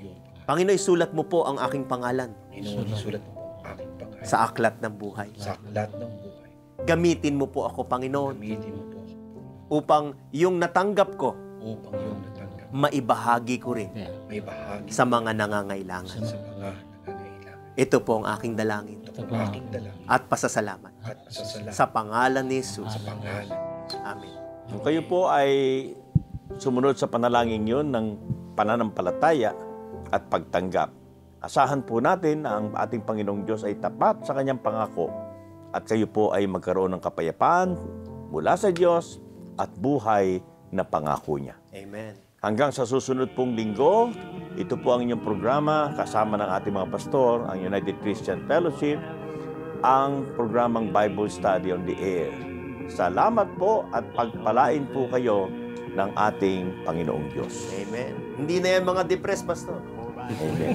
Panginoon, isulat mo po ang aking pangalan Panginoon, isulat mo po ang aking pangalan sa aklat ng buhay. sa aklat ng buhay. Gamitin mo po ako, Panginoon, Gamitin mo po upang yung natanggap ko, upang iyong natanggap maibahagi ko rin may bahagi sa mga nangangailangan. sa mga nangangailangan. Ito po ang aking dalangin Ito po ang aking dalangin at pasasalamat at pasasalamat sa pangalan ni Jesus. sa pangalan. Amen. Kung kayo po ay sumunod sa panalangin yun ng pananampalataya at pagtanggap, asahan po natin na ang ating Panginoong Diyos ay tapat sa kanyang pangako at kayo po ay magkaroon ng kapayapaan mula sa Diyos at buhay na pangako niya. Amen. Hanggang sa susunod pong linggo, ito po ang inyong programa kasama ng ating mga pastor, ang United Christian Fellowship, ang programang Bible Study on the Air. Salamat po at pagpalain po kayo ng ating Panginoong Diyos. Amen. Hindi na yan mga depressed, Pastor. Amen.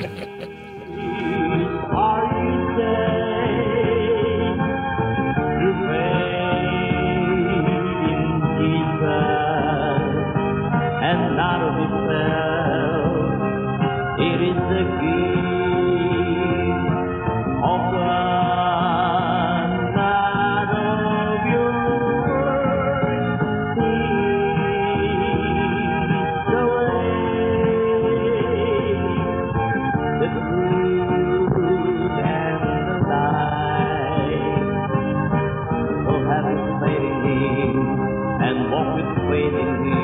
Are you saved through faith in Jesus and not of yourself? It is the gift of God, not of your works. He's the way, the truth, and the life. So have your faith in Him and walk with faith in Him.